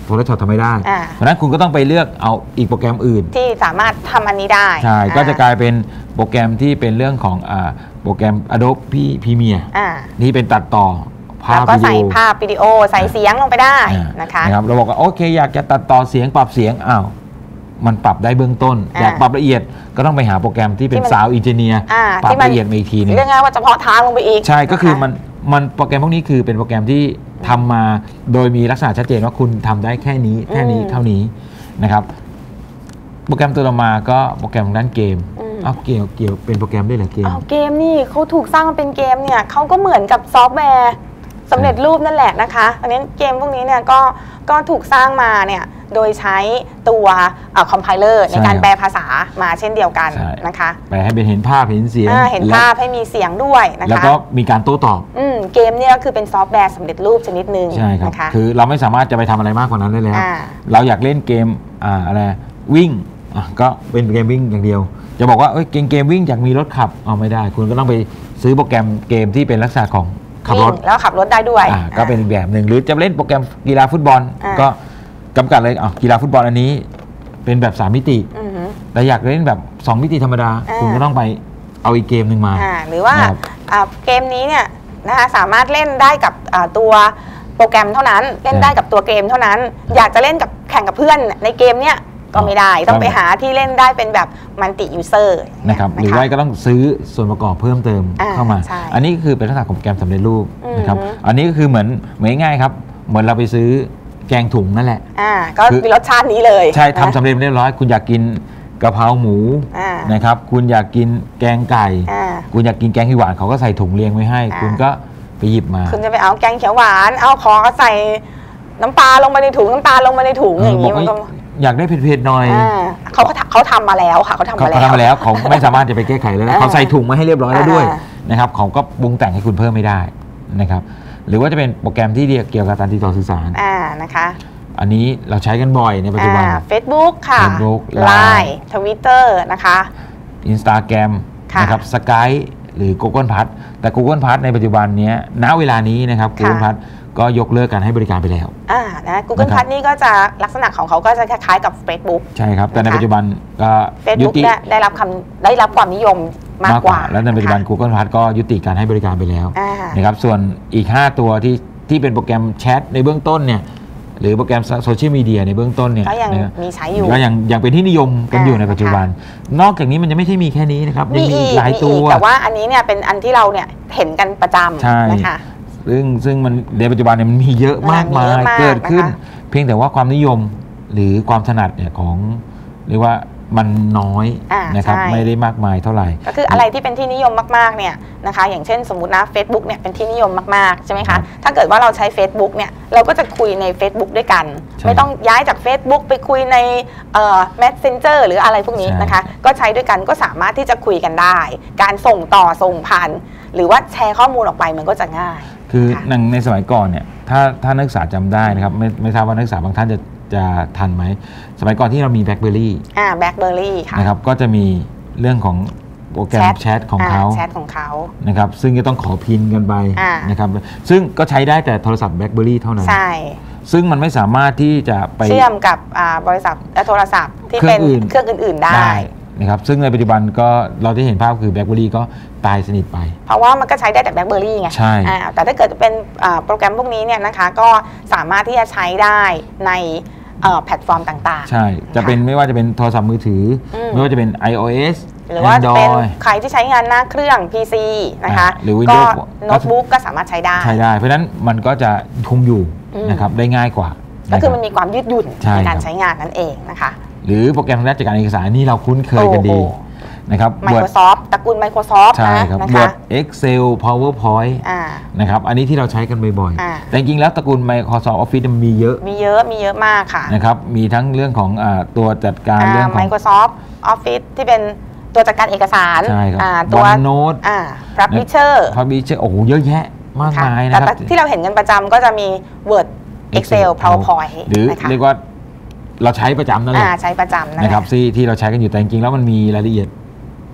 Photoshop ทำไม่ได้เพราะฉะนั้นคุณก็ต้องไปเลือกเอาอีกโปรแกรมอื่นที่สามารถทำอันนี้ได้ใช่ก็จะกลายเป็นโปรแกรมที่เป็นเรื่องของโปรแกรม Adobe Premiere นี่เป็นตัดต่อภาพวิดีโอใส่ภาพวิดีโอใส่เสียงลงไปได้นะคะเราบอกว่าโอเคอยากจะตัดต่อเสียงปรับเสียงมันปรับได้เบื้องต้นอยากปรับละเอียดก็ต้องไปหาโปรแกรมที่เป็นซาวด์อินจิเนียร์ปรับละเอียดมาอีกทีนึงเรียกง่ายว่าเฉพาะทางลงไปอีกใช่ก็คือมันโปรแกรมพวกนี้คือเป็นโปรแกรมที่ทำมาโดยมีลักษณะชัดเจนว่าคุณทำได้แค่นี้เท่านี้นะครับโปรแกรมตัวต่อมาก็โปรแกรมด้านเกมเกี่ยวเป็นโปรแกรมได้เหรอเกมเกมนี่เขาถูกสร้างมาเป็นเกมเนี่ยเขาก็เหมือนกับซอฟต์แวร์สำเร็จรูปนั่นแหละนะคะอันนี้เกมพวกนี้เนี่ยก็ถูกสร้างมาเนี่ยโดยใช้ตัวคอมไพเลอร์ในการแปลภาษามาเช่นเดียวกันนะคะแปลให้เป็นเห็นภาพเห็นเสียงเห็นภาพให้มีเสียงด้วยนะคะแล้วก็มีการโต้ตอบเกมเนี่ยก็คือเป็นซอฟต์แวร์สำเร็จรูปชนิดหนึ่งใช่ครับคือเราไม่สามารถจะไปทำอะไรมากกว่านั้นได้แล้วเราอยากเล่นเกมอะไรวิ่งก็เป็นเกมวิ่งอย่างเดียวจะบอกว่าเกมวิ่งอยากมีรถขับไม่ได้คุณก็ต้องไปซื้อโปรแกรมเกมที่เป็นลักษณะของขับรถแล้วขับรถได้ด้วยก็เป็นแบบหนึ่งหรือจะเล่นโปรแกรมกีฬาฟุตบอลก็จำกัดเลยกีฬาฟุตบอลอันนี้เป็นแบบ3มิติแต่อยากเล่นแบบ2มิติธรรมดาคุณก็ต้องไปเอาอีกเกมหนึ่งมาหรือว่าเกมนี้เนี่ยนะคะสามารถเล่นได้กับตัวโปรแกรมเท่านั้นเล่นได้กับตัวเกมเท่านั้นอยากจะเล่นกับแข่งกับเพื่อนในเกมเนี้ยก็ไม่ได้ต้องไปหาที่เล่นได้เป็นแบบมัลติยูเซอร์นะครับหรือว่าก็ต้องซื้อส่วนประกอบเพิ่มเติมเข้ามาอันนี้คือเป็นลักษณะของโปรแกรมสำเร็จรูปนะครับอันนี้ก็คือเหมือนง่ายครับเหมือนเราไปซื้อแกงถุงนั่นแหละก็มีรสชาตินี้เลยใช่ทำสำเร็จเรียบร้อยคุณอยากกินกะเพราหมูนะครับคุณอยากกินแกงไก่คุณอยากกินแกงเขียวหวานเขาก็ใส่ถุงเรียงไว้ให้คุณก็ไปหยิบมาคุณจะไปเอาแกงเขียวหวานเอาขอใส่น้ำปลาลงไปในถุงน้ำตาลลงไปในถุงอย่างนี้มันก็อยากได้เผ็ดๆหน่อยเขาทำมาแล้วค่ะเขาทำมาแล้วเขาไม่สามารถจะไปแก้ไขแล้วเขาใส่ถุงมาให้เรียบร้อยแล้วด้วยนะครับเขาก็ปรุงแต่งให้คุณเพิ่มไม่ได้นะครับหรือว่าจะเป็นโปรแกรมที่เกี่ยวกับการติดต่อสื่อสารนะคะอันนี้เราใช้กันบ่อยในปัจจุบัน Facebook ค่ะ Line Twitter นะคะ Instagram นะครับ Skype หรือ Google Plus แต่ Google Plus ในปัจจุบันนี้ณเวลานี้นะครับ Google Plus ก็ยกเลิกการให้บริการไปแล้วนะ Google Plus นี่ก็จะลักษณะของเขาก็จะคล้ายๆกับ Facebook ใช่ครับแต่ในปัจจุบันก็ Facebook ได้รับความนิยมมากกว่าแล้วในปัจจุบัน Google Plus ก็ยุติการให้บริการไปแล้วนะครับส่วนอีก5ตัวที่เป็นโปรแกรมแชทในเบื้องต้นเนี่ยหรือโปรแกรมโซเชียลมีเดียในเบื้องต้นเนี่ยก็ยังมีใช้อยู่ก็ยังเป็นที่นิยมกันอยู่ในปัจจุบันนอกจากนี้มันจะไม่ใช่มีแค่นี้นะครับยังมีหลายตัวแต่ว่าอันนี้เนี่ยเป็นอันที่เราเนี่ยเห็นกันประจำนะคะซึ่งมันในปัจจุบันเนี่ยมันมีเยอะมากมายเกิดขึ้นเพียงแต่ว่าความนิยมหรือความถนัดเนี่ยของเรียกว่ามันน้อยนะครับไม่ได้มากมายเท่าไหร่ก็คืออะไรที่เป็นที่นิยมมากๆเนี่ยนะคะอย่างเช่นสมมุตินะ Facebook เนี่ยเป็นที่นิยมมากๆใช่ไหมคะถ้าเกิดว่าเราใช้ Facebook เนี่ยเราก็จะคุยใน Facebook ด้วยกันไม่ต้องย้ายจาก Facebook ไปคุยในMessenger หรืออะไรพวกนี้นะคะก็ใช้ด้วยกันก็สามารถที่จะคุยกันได้การส่งต่อส่งผ่านหรือว่าแชร์ข้อมูลออกไปมันก็จะง่ายคือในสมัยก่อนเนี่ยถ้านักศึกษาจำได้นะครับไม่ทราบว่านักศึกษาบางท่านจะทันไหมสมัยก่อนที่เรามี BlackBerry ค่ะนะครับก็จะมีเรื่องของโปรแกรมแชทของเขานะครับซึ่งจะต้องขอพินกันไปนะครับซึ่งก็ใช้ได้แต่โทรศัพท์ BlackBerry เท่านั้นใช่ซึ่งมันไม่สามารถที่จะไปเชื่อมกับบริษัทโทรศัพท์ที่เป็นเครื่องอื่นๆได้นะครับซึ่งในปัจจุบันก็เราได้เห็นภาพคือ BlackBerry ก็ตายสนิทไปเพราะว่ามันก็ใช้ได้แต่ BlackBerry ไงใช่แต่ถ้าเกิดเป็นโปรแกรมพวกนี้เนี่ยนะคะก็สามารถที่จะใช้ได้ในแพลตฟอร์มต่างๆใช่จะเป็นไม่ว่าจะเป็นโทรศัพท์มือถือไม่ว่าจะเป็น iOS หรือว่าเป็นใครที่ใช้งานหน้าเครื่อง PC นะคะหรือ Windows โน้ตบุ๊กก็สามารถใช้ได้เพราะฉะนั้นมันก็จะคงอยู่นะครับได้ง่ายกว่าก็คือมันมีความยืดหยุ่นในการใช้งานนั่นเองนะคะหรือโปรแกรมทางด้านจัดการเอกสารนี่เราคุ้นเคยกันดีนะครับ Microsoft ตระกูล Microsoft ใช่ครับ Word Excel PowerPoint นะครับอันนี้ที่เราใช้กันบ่อยๆแต่จริงๆแล้วตระกูล Microsoft Office มันมีเยอะมากค่ะนะครับมีทั้งเรื่องของตัวจัดการเรื่องของ Microsoft Office ที่เป็นตัวจัดการเอกสารตัว OneNote Publisher โอ้โหเยอะแยะมากมายนะครับแต่ที่เราเห็นกันประจำก็จะมี Word Excel PowerPoint หรือเรียกว่าเราใช้ประจำนั่นแหละใช้ประจำนะครับที่เราใช้กันอยู่แต่จริงๆแล้วมันมีรายละเอียด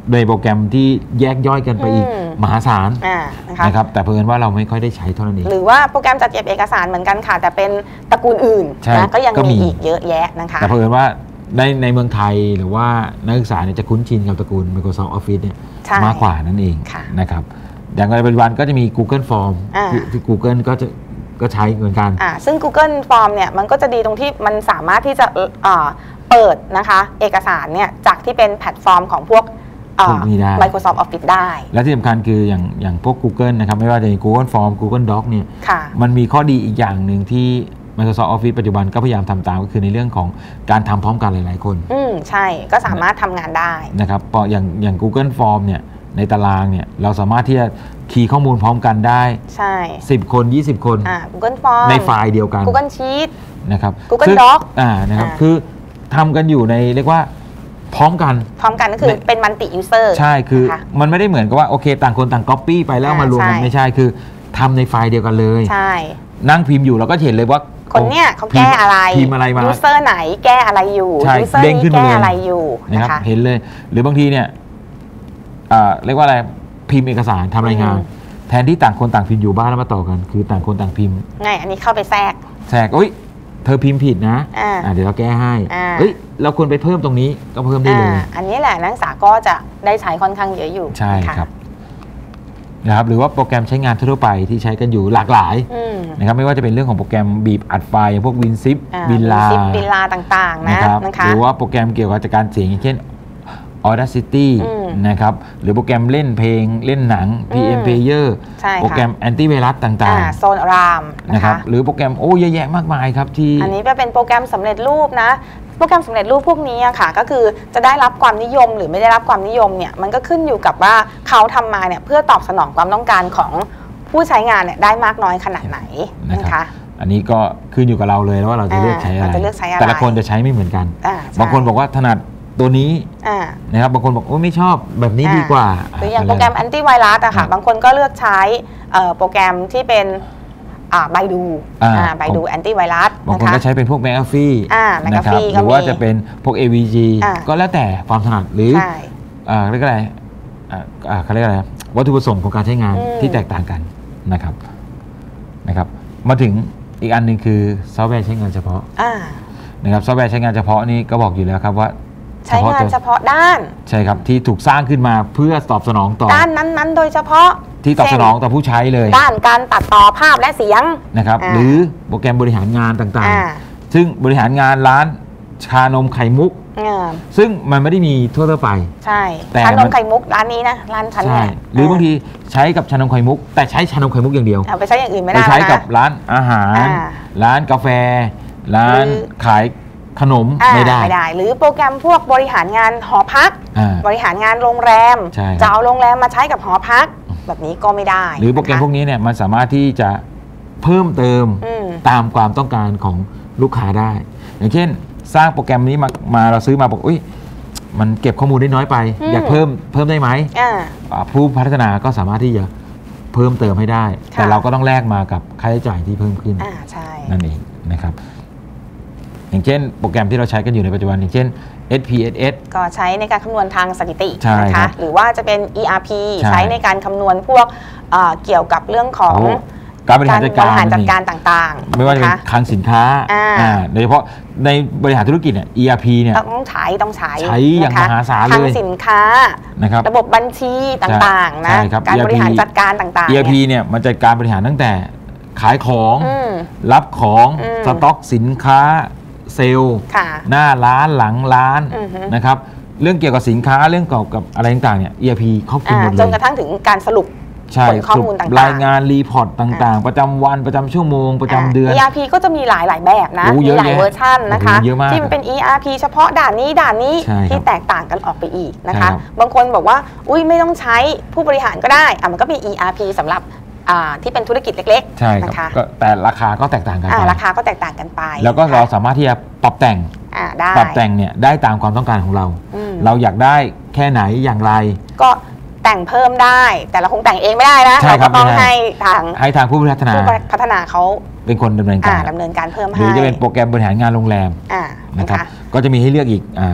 ในโปรแกรมที่แยกย่อยกันไปอีกมหาศาลนะครับแต่เพิ่นว่าเราไม่ค่อยได้ใช้เท่านั้นเองหรือว่าโปรแกรมจัดเก็บเอกสารเหมือนกันค่ะแต่เป็นตระกูลอื่นนะก็ยังมีอีกเยอะแยะนะคะแต่เพิ่นว่าในเมืองไทยหรือว่านักศึกษาเนี่ยจะคุ้นชินกับตระกูล Microsoft Office เนี่ยมากกว่านั่นเองนะครับอย่างในปัจจุบันก็จะมี Google Form ที่ Google ก็ใช้เหมือนกันซึ่ง Google Form เนี่ยมันก็จะดีตรงที่มันสามารถที่จะเปิดนะคะเอกสารเนี่ยจากที่เป็นแพลตฟอร์มของพวกMicrosoft Office ได้และที่สำคัญคืออย่างพวก Google นะครับไม่ว่าจะเป็น Google Form Google Doc เนี่ยมันมีข้อดีอีกอย่างหนึ่งที่ Microsoft Office ปัจจุบันก็พยายามทำตามก็คือในเรื่องของการทำพร้อมกันหลายๆคนใช่ก็สามารถทำงานได้นะครับเพราะอย่าง Google Form เนี่ยในตารางเนี่ยเราสามารถที่จะคีย์ข้อมูลพร้อมกันได้ใช่ 10 คน20 คน Google Form ในไฟล์เดียวกัน Google Sheet นะครับ Google Doc นะครับคือทำกันอยู่ในเรียกว่าพร้อมกันก็คือเป็นมัลติยูเซอร์ใช่คือมันไม่ได้เหมือนกับว่าโอเคต่างคนต่างก๊อปปี้ไปแล้วมารวมกันไม่ใช่คือทำในไฟล์เดียวกันเลยใช่นั่งพิมพ์อยู่เราก็เห็นเลยว่าคนเนี้ยเขาแก้อะไรพิมพ์อะไรมายูเซอร์ไหนแก้อะไรอยู่ยูเซอร์นี้แก้อะไรอยู่นะครับเห็นเลยหรือบางทีเนี่ยเรียกว่าอะไรพิมพ์เอกสารทำรายงานแทนที่ต่างคนต่างพิมพ์อยู่บ้านแล้วมาต่อกันคือต่างคนต่างพิมพ์ไงอันนี้เข้าไปแทรกเธอพิมพ์ผิดนะเดี๋ยวเราแก้ให้เราควรไปเพิ่มตรงนี้ก็เพิ่มได้เลยอันนี้แหละนักศึกษาก็จะได้ใช้ค่อนข้างเยอะอยู่ใช่ครับนะครับหรือว่าโปรแกรมใช้งานทั่วไปที่ใช้กันอยู่หลากหลายนะครับไม่ว่าจะเป็นเรื่องของโปรแกรมบีบอัดไฟล์อย่างพวกWinZip บิลลาต่างๆนะครับหรือว่าโปรแกรมเกี่ยวกับการเสียงอย่างเช่น Audacity นะครับหรือโปรแกรมเล่นเพลงเล่นหนัง PM Player โปรแกรมแอนตี้ไวรัสต่างๆโซนรามนะครับหรือโปรแกรมเยอะแยะมากมายครับที่อันนี้เป็นโปรแกรมสำเร็จรูปนะโปรแกรมสำเร็จรูปพวกนี้ค่ะก็คือจะได้รับความนิยมหรือไม่ได้รับความนิยมเนี่ยมันก็ขึ้นอยู่กับว่าเขาทำมาเนี่ยเพื่อตอบสนองความต้องการของผู้ใช้งานเนี่ยได้มากน้อยขนาดไหนนะคะอันนี้ก็ขึ้นอยู่กับเราเลยว่าเราจะเลือกใช้อะไรแต่ละคนจะใช้ไม่เหมือนกันบางคนบอกว่าถนัดตัวนี้นะครับบางคนบอกไม่ชอบแบบนี้ดีกว่าหรืออย่างโปรแกรมแอนตี้ไวรัสอะค่ะบางคนก็เลือกใช้โปรแกรมที่เป็นไบดูแอนตี้ไวรัสบางคนก็ใช้เป็นพวกแมกกาฟีนะครับหรือว่าจะเป็นพวก AVG ก็แล้วแต่ความถนัดหรือเรียกอะไรเขาเรียกอะไรวัตถุประสงค์ของการใช้งานที่แตกต่างกันนะครับมาถึงอีกอันหนึ่งคือซอฟต์แวร์ใช้งานเฉพาะนะครับซอฟต์แวร์ใช้งานเฉพาะนี่ก็บอกอยู่แล้วครับว่าใช้งานเฉพาะด้านใช่ครับที่ถูกสร้างขึ้นมาเพื่อตอบสนองต่อด้านนั้นๆโดยเฉพาะที่ตอบสนองต่อผู้ใช้เลยด้านการตัดต่อภาพและเสียงนะครับหรือโปรแกรมบริหารงานต่างๆซึ่งบริหารงานร้านชานมไข่มุกซึ่งมันไม่ได้มีทั่วไปใช่ชานมไข่มุกร้านนี้นะร้านฉันเนี่ยหรือบางทีใช้กับชานมไข่มุกแต่ใช้ชานมไข่มุกอย่างเดียวไปใช้อย่างอื่นไม่ได้ไปใช้กับร้านอาหารร้านกาแฟร้านขายขนมไม่ได้หรือโปรแกรมพวกบริหารงานหอพักบริหารงานโรงแรมจะเอาโรงแรมมาใช้กับหอพักแบบนี้ก็ไม่ได้หรือโปรแกรมพวกนี้เนี่ยมันสามารถที่จะเพิ่มเติมตามความต้องการของลูกค้าได้อย่างเช่นสร้างโปรแกรมนี้มาเราซื้อมาบอกมันเก็บข้อมูลได้น้อยไปอยากเพิ่มได้ไหมผู้พัฒนาก็สามารถที่จะเพิ่มเติมให้ได้แต่เราก็ต้องแลกมากับค่าใช้จ่ายที่เพิ่มขึ้นนั่นเองนะครับอย่างเช่นโปรแกรมที่เราใช้กันอยู่ในปัจจุบันอย่างเช่น SPSS ก็ใช้ในการคำนวณทางสถิตินะคะหรือว่าจะเป็น ERP ใช้ในการคำนวณพวกเกี่ยวกับเรื่องของการบริหารจัดการต่างๆไม่ว่าจะเป็นคลังสินค้าโดยเฉพาะในบริหารธุรกิจเนี่ย ERP เนี่ยต้องใช้อย่างมหาศาลเลยคลังสินค้าระบบบัญชีต่างๆนะการบริหารจัดการต่างๆ ERP เนี่ยมันจัดการบริหารตั้งแต่ขายของรับของสต็อกสินค้าเซลล์หน้าร้านหลังร้านนะครับเรื่องเกี่ยวกับสินค้าเรื่องเกี่ยวกับอะไรต่างๆเนี่ย ERP ครอบคลุมหมดเลยจนกระทั่งถึงการสรุปข้อมูลต่างๆรายงานรีพอร์ตต่างๆประจำวันประจำชั่วโมงประจำเดือน ERP ก็จะมีหลายแบบนะมีหลายเวอร์ชันนะคะที่มันเป็น ERP เฉพาะด่านนี้ที่แตกต่างกันออกไปอีกนะคะบางคนบอกว่าไม่ต้องใช้ผู้บริหารก็ได้มันก็มี ERP สำหรับที่เป็นธุรกิจเล็กๆใช่ครับแต่ราคาก็แตกต่างกันไปราคาก็แตกต่างกันไปแล้วก็เราสามารถที่จะปรับแต่งเนี่ยได้ตามความต้องการของเราเราอยากได้แค่ไหนอย่างไรก็แต่งเพิ่มได้แต่เราคงแต่งเองไม่ได้นะเราก็ต้องให้ทางผู้พัฒนาเขาเป็นคนดำเนินการเพิ่มให้หรือจะเป็นโปรแกรมบริหารงานโรงแรมนะครับก็จะมีให้เลือกอีก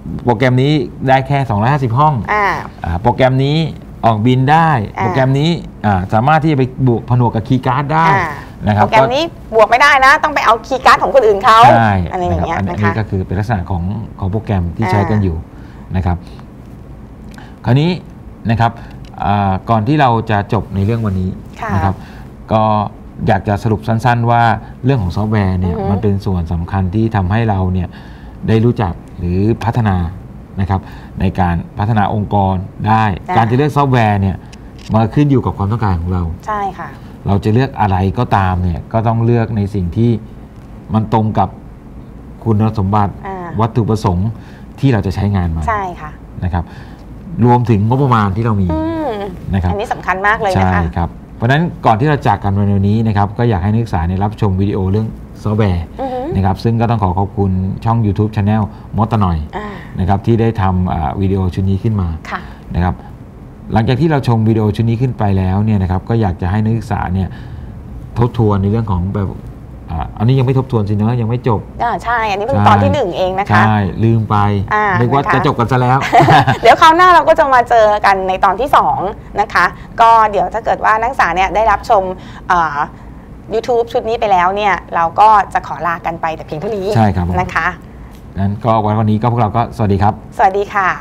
โปรแกรมนี้ได้แค่250ห้องโปรแกรมนี้ออกบินได้โปรแกรมนี้สามารถที่จะไปบวกผนวกกับคีย์การ์ดได้นะครับโปรแกรมนี้บวกไม่ได้นะต้องไปเอาคีย์การ์ดของคนอื่นเขาอะไรอย่างเงี้ยนะคะอันนี้ก็คือเป็นลักษณะของโปรแกรมที่ใช้กันอยู่นะครับคราวนี้นะครับก่อนที่เราจะจบในเรื่องวันนี้นะครับก็อยากจะสรุปสั้นๆว่าเรื่องของซอฟต์แวร์เนี่ยมันเป็นส่วนสำคัญที่ทำให้เราเนี่ยได้รู้จักหรือพัฒนานะครับในการพัฒนาองค์กรได้การจะเลือกซอฟต์แวร์เนี่ยมาขึ้นอยู่กับความต้องการของเราใช่ค่ะเราจะเลือกอะไรก็ตามเนี่ยก็ต้องเลือกในสิ่งที่มันตรงกับคุณสมบัติวัตถุประสงค์ที่เราจะใช้งานมาใช่ค่ะนะครับรวมถึงงบประมาณที่เรามีนะครับอันนี้สำคัญมากเลยนะคะใช่ครับเพราะฉะนั้นก่อนที่เราจากกันวันนี้นะครับก็อยากให้นักศึกษารับชมวิดีโอเรื่องซอฟต์แวร์นะครับซึ่งก็ต้องขอบคุณช่อง YouTube Channel มดตะหน่อยนะครับที่ได้ทำวิดีโอชุดนี้ขึ้นมานะครับหลังจากที่เราชมวิดีโอชุดนี้ขึ้นไปแล้วเนี่ยนะครับก็อยากจะให้นักศึกษาเนี่ยทบทวนในเรื่องของแบบอันนี้ยังไม่ทบทวนสิเนอะยังไม่จบใช่อันนี้เป็นตอนที่1เองนะคะใช่ลืมไปนึกว่าจะจบกันซะแล้วเดี๋ยวคราวหน้าเราก็จะมาเจอกันในตอนที่2นะคะก็เดี๋ยวถ้าเกิดว่านักศึกษาเนี่ยได้รับชมYouTube ชุดนี้ไปแล้วเนี่ยเราก็จะขอลากันไปแต่เพียงเท่านี้ใช่ครับนะคะนั้นก็วันนี้ก็พวกเราก็สวัสดีครับสวัสดีค่ะ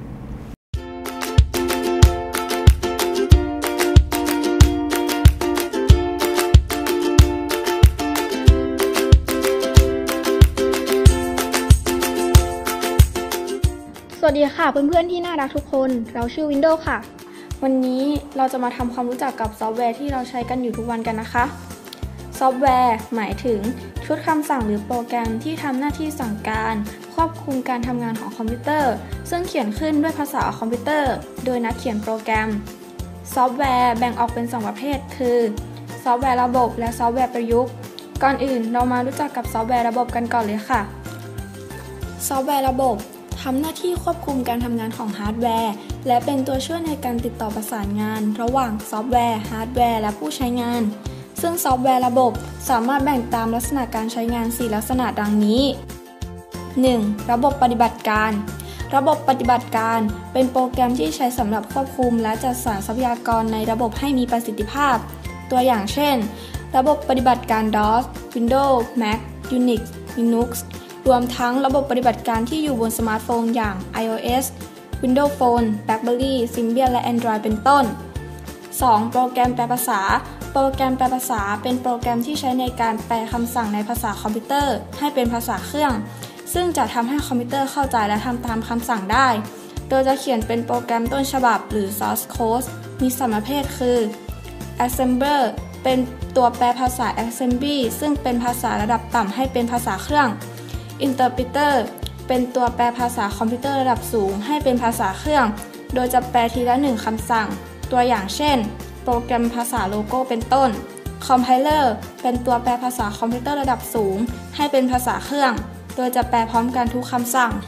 สวัสดีค่ะเพื่อนๆที่น่ารักทุกคนเราชื่อ Windows ค่ะวันนี้เราจะมาทำความรู้จักกับซอฟต์แวร์ที่เราใช้กันอยู่ทุกวันกันนะคะซอฟต์แวร์หมายถึงชุดคำสั่งหรือโปรแกรมที่ทำหน้าที่สั่งการควบคุมการทำงานของคอมพิวเตอร์ซึ่งเขียนขึ้นด้วยภาษาคอมพิวเตอร์โดยนักเขียนโปรแกรมซอฟต์แวร์แบ่งออกเป็น2ประเภทคือซอฟต์แวร์ระบบและซอฟต์แวร์ประยุกต์ก่อนอื่นเรามารู้จักกับซอฟต์แวร์ระบบกันก่อนเลยค่ะซอฟต์แวร์ระบบทำหน้าที่ควบคุมการทำงานของฮาร์ดแวร์และเป็นตัวช่วยในการติดต่อประสานงานระหว่างซอฟต์แวร์ฮาร์ดแวร์และผู้ใช้งานซึ่งซอฟต์แวร์ระบบสามารถแบ่งตามลักษณะการใช้งาน4ลักษณะดังนี้ 1. ระบบปฏิบัติการระบบปฏิบัติการเป็นโปรแกรมที่ใช้สำหรับควบคุมและจัดสรรทรัพยากรในระบบให้มีประสิทธิภาพตัวอย่างเช่นระบบปฏิบัติการ DOS Windows Mac Unix Linuxรวมทั้งระบบปฏิบัติการที่อยู่บนสมาร์ทโฟนอย่าง iOS Windows Phone BlackBerry Symbian และ Android เป็นต้น 2. โปรแกรมแปลภาษาโปรแกรมแปลภาษาเป็นโปรแกรมที่ใช้ในการแปลคำสั่งในภาษาคอมพิวเตอร์ให้เป็นภาษาเครื่องซึ่งจะทำให้คอมพิวเตอร์เข้าใจและทำตามคำสั่งได้โดยจะเขียนเป็นโปรแกรมต้นฉบับหรือ source code มี3ประเภทคือ assembler เป็นตัวแปลภาษา assembly ซึ่งเป็นภาษาระดับต่ำให้เป็นภาษาเครื่องInterpreter เป็นตัวแปลภาษาคอมพิวเตอร์ระดับสูงให้เป็นภาษาเครื่องโดยจะแปลทีละ1คำสั่งตัวอย่างเช่นโปรแกรมภาษาโลโก้เป็นต้น Compiler เป็นตัวแปลภาษาคอมพิวเตอร์ระดับสูงให้เป็นภาษาเครื่องโดยจะแปลพร้อมกันทุกคำสั่ง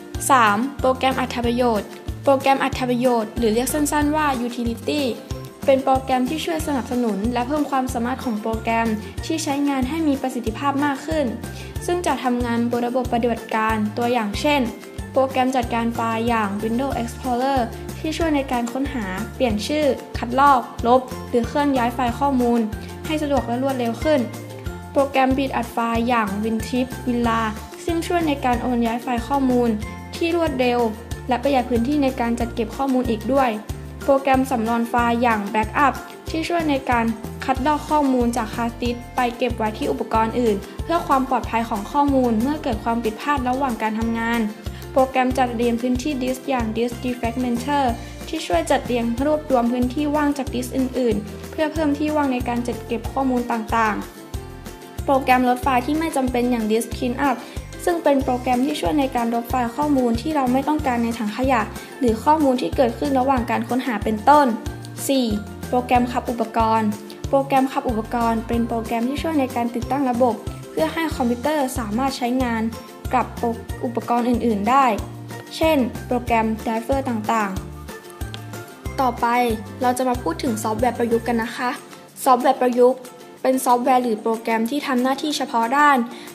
3. โปรแกรมอรรถประโยชน์โปรแกรมอรรถประโยชน์หรือเรียกสั้นๆว่า Utility เป็นโปรแกรมที่ช่วยสนับสนุนและเพิ่มความสามารถของโปรแกรมที่ใช้งานให้มีประสิทธิภาพมากขึ้นซึ่งจะทำงานบนระบบปฏิบัติการตัวอย่างเช่นโปรแกรมจัดการไฟล์อย่าง Windows Explorer ที่ช่วยในการค้นหาเปลี่ยนชื่อคัดลอกลบหรือเคลื่อนย้ายไฟล์ข้อมูลให้สะดวกและรวดเร็วขึ้นโปรแกรมบิตอัดไฟล์อย่าง WinZip Winrar ซึ่งช่วยในการโอนย้ายไฟล์ข้อมูลที่รวดเร็วและประหยัดพื้นที่ในการจัดเก็บข้อมูลอีกด้วยโปรแกรมสำรองไฟล์อย่าง Backup ที่ช่วยในการคัดลอกข้อมูลจากฮาร์ดดิสก์ไปเก็บไว้ที่อุปกรณ์อื่นเพื่อความปลอดภัยของข้อมูลเมื่อเกิดความผิดพลาดระหว่างการทำงานโปรแกรมจัดเรียงพื้นที่ดิสก์อย่าง Disk Defragmenter ที่ช่วยจัดเรียงรวบรวมพื้นที่ว่างจากดิสก์อื่นๆเพื่อเพิ่มที่ว่างในการจัดเก็บข้อมูลต่างๆโปรแกรมลบไฟล์ที่ไม่จำเป็นอย่าง Disk Cleanup ซึ่งเป็นโปรแกรมที่ช่วยในการลบไฟล์ข้อมูลที่เราไม่ต้องการในถังขยะหรือข้อมูลที่เกิดขึ้นระหว่างการค้นหาเป็นต้น 4. โปรแกรมขับอุปกรณ์โปรแกรมขับอุปกรณ์เป็นโปรแกรมที่ช่วยในการติดตั้งระบบเพื่อให้คอมพิวเตอร์สามารถใช้งานกับอุปกรณ์อื่นๆได้เช่นโปรแกรมไดรเวอร์ต่างๆต่อไปเราจะมาพูดถึงซอฟต์แวร์ประยุกต์กันนะคะซอฟต์แวร์ประยุกต์เป็นซอฟต์แวร์หรือโปรแกรมที่ทำหน้าที่เฉพาะด้าน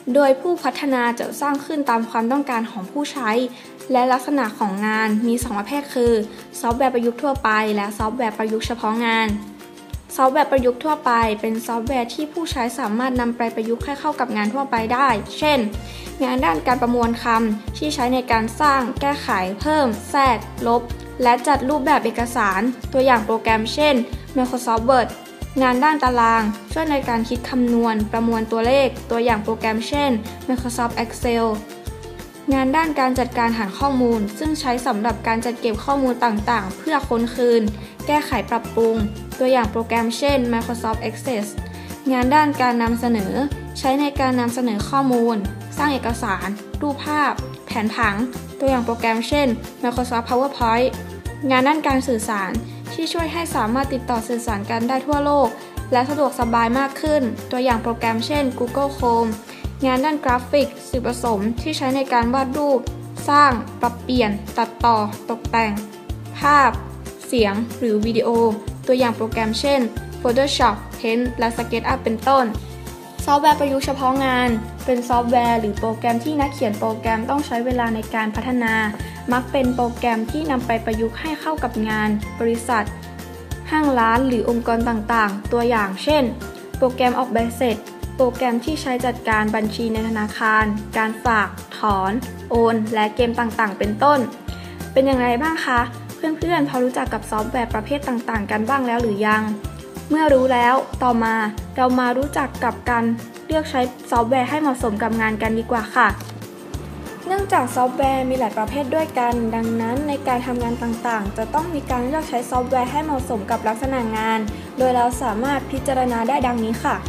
โดยผู้พัฒนาจะสร้างขึ้นตามความต้องการของผู้ใช้และลักษณะของงานมี2ประเภทคือซอฟต์แวร์ประยุกต์ทั่วไปและซอฟต์แวร์ประยุกต์เฉพาะงานซอฟต์แวร์ประยุกต์ทั่วไปเป็นซอฟต์แวร์ที่ผู้ใช้สามารถนำไปประยุกต์ให้เข้ากับงานทั่วไปได้เช่นงานด้านการประมวลคำที่ใช้ในการสร้างแก้ไขเพิ่มแทรกลบและจัดรูปแบบเอกสารตัวอย่างโปรแกรมเช่น Microsoft Word งานด้านตารางช่วยในการคิดคำนวณประมวลตัวเลขตัวอย่างโปรแกรมเช่น Microsoft Excel งานด้านการจัดการฐานข้อมูลซึ่งใช้สำหรับการจัดเก็บข้อมูลต่างๆเพื่อค้นคืนแก้ไขปรับปรุงตัวอย่างโปรแกรมเช่น Microsoft Access งานด้านการนำเสนอใช้ในการนำเสนอข้อมูลสร้างเอกสารรูปภาพแผนผังตัวอย่างโปรแกรมเช่น Microsoft PowerPoint งานด้านการสื่อสารที่ช่วยให้สามารถติดต่อสื่อสารกันได้ทั่วโลกและสะดวกสบายมากขึ้นตัวอย่างโปรแกรมเช่น Google Chrome งานด้านกราฟิกสื่อผสมที่ใช้ในการวาดรูปสร้างปรับเปลี่ยนตัดต่อตกแต่งภาพเสียงหรือวิดีโอตัวอย่างโปรแกรมเช่น Photoshop Paint และ SketchUp เป็นต้นซอฟต์แวร์ประยุกต์เฉพาะงานเป็นซอฟต์แวร์หรือโปรแกรมที่นักเขียนโปรแกรมต้องใช้เวลาในการพัฒนามักเป็นโปรแกรมที่นำไปประยุกต์ให้เข้ากับงานบริษัทห้างร้านหรือองค์กรต่างๆตัวอย่างเช่นโปรแกรมออกใบเสร็จโปรแกรมที่ใช้จัดการบัญชีในธนาคารการฝากถอนโอนและเกมต่างๆเป็นต้นเป็นอย่างไรบ้างคะเพื่อนๆพอรู้จักกับซอฟต์แวร์ประเภทต่างๆกันบ้างแล้วหรือยังเมื่อรู้แล้วต่อมาเรามารู้จักกับการเลือกใช้ซอฟต์แวร์ให้เหมาะสมกับงานกันดีกว่าค่ะเนื่องจากซอฟต์แวร์มีหลายประเภทด้วยกันดังนั้นในการทำงานต่างๆจะต้องมีการเลือกใช้ซอฟต์แวร์ให้เหมาะสมกับลักษณะงานโดยเราสามารถพิจารณาได้ดังนี้ค่ะ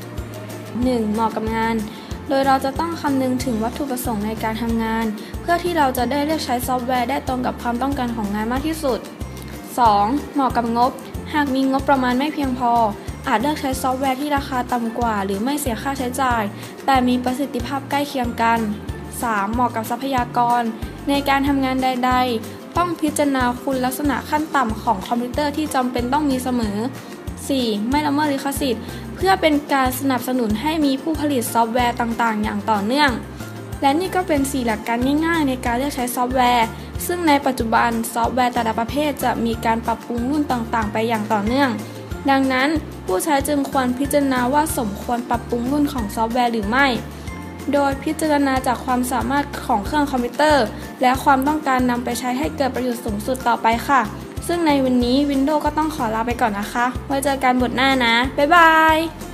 1. เหมาะกับงานโดยเราจะต้องคำนึงถึงวัตถุประสงค์ในการทำงานเพื่อที่เราจะได้เลือกใช้ซอฟต์แวร์ได้ตรงกับความต้องการของงานมากที่สุด 2. เหมาะกับงบหากมีงบประมาณไม่เพียงพออาจเลือกใช้ซอฟต์แวร์ที่ราคาต่ำกว่าหรือไม่เสียค่าใช้จ่ายแต่มีประสิทธิภาพใกล้เคียงกัน 3. เหมาะกับทรัพยากรในการทำงานใดๆต้องพิจารณาคุณลักษณะขั้นต่ำของคอมพิวเตอร์ที่จำเป็นต้องมีเสมอ 4. ไม่ละเมิดลิขสิทธิ์เพื่อเป็นการสนับสนุนให้มีผู้ผลิตซอฟต์แวร์ต่างๆอย่างต่อเนื่องและนี่ก็เป็น4หลักการง่ายๆในการเลือกใช้ซอฟต์แวร์ซึ่งในปัจจุบันซอฟต์แวร์แต่ละประเภทจะมีการปรับปรุงรุ่นต่างๆไปอย่างต่อเนื่องดังนั้นผู้ใช้จึงควรพิจารณาว่าสมควรปรับปรุงรุ่นของซอฟต์แวร์หรือไม่โดยพิจารณาจากความสามารถของเครื่องคอมพิวเตอร์และความต้องการนำไปใช้ให้เกิดประโยชน์สูงสุดต่อไปค่ะซึ่งในวันนี้ Windows ก็ต้องขอลาไปก่อนนะคะไว้เจอกันบทหน้านะบ๊ายบาย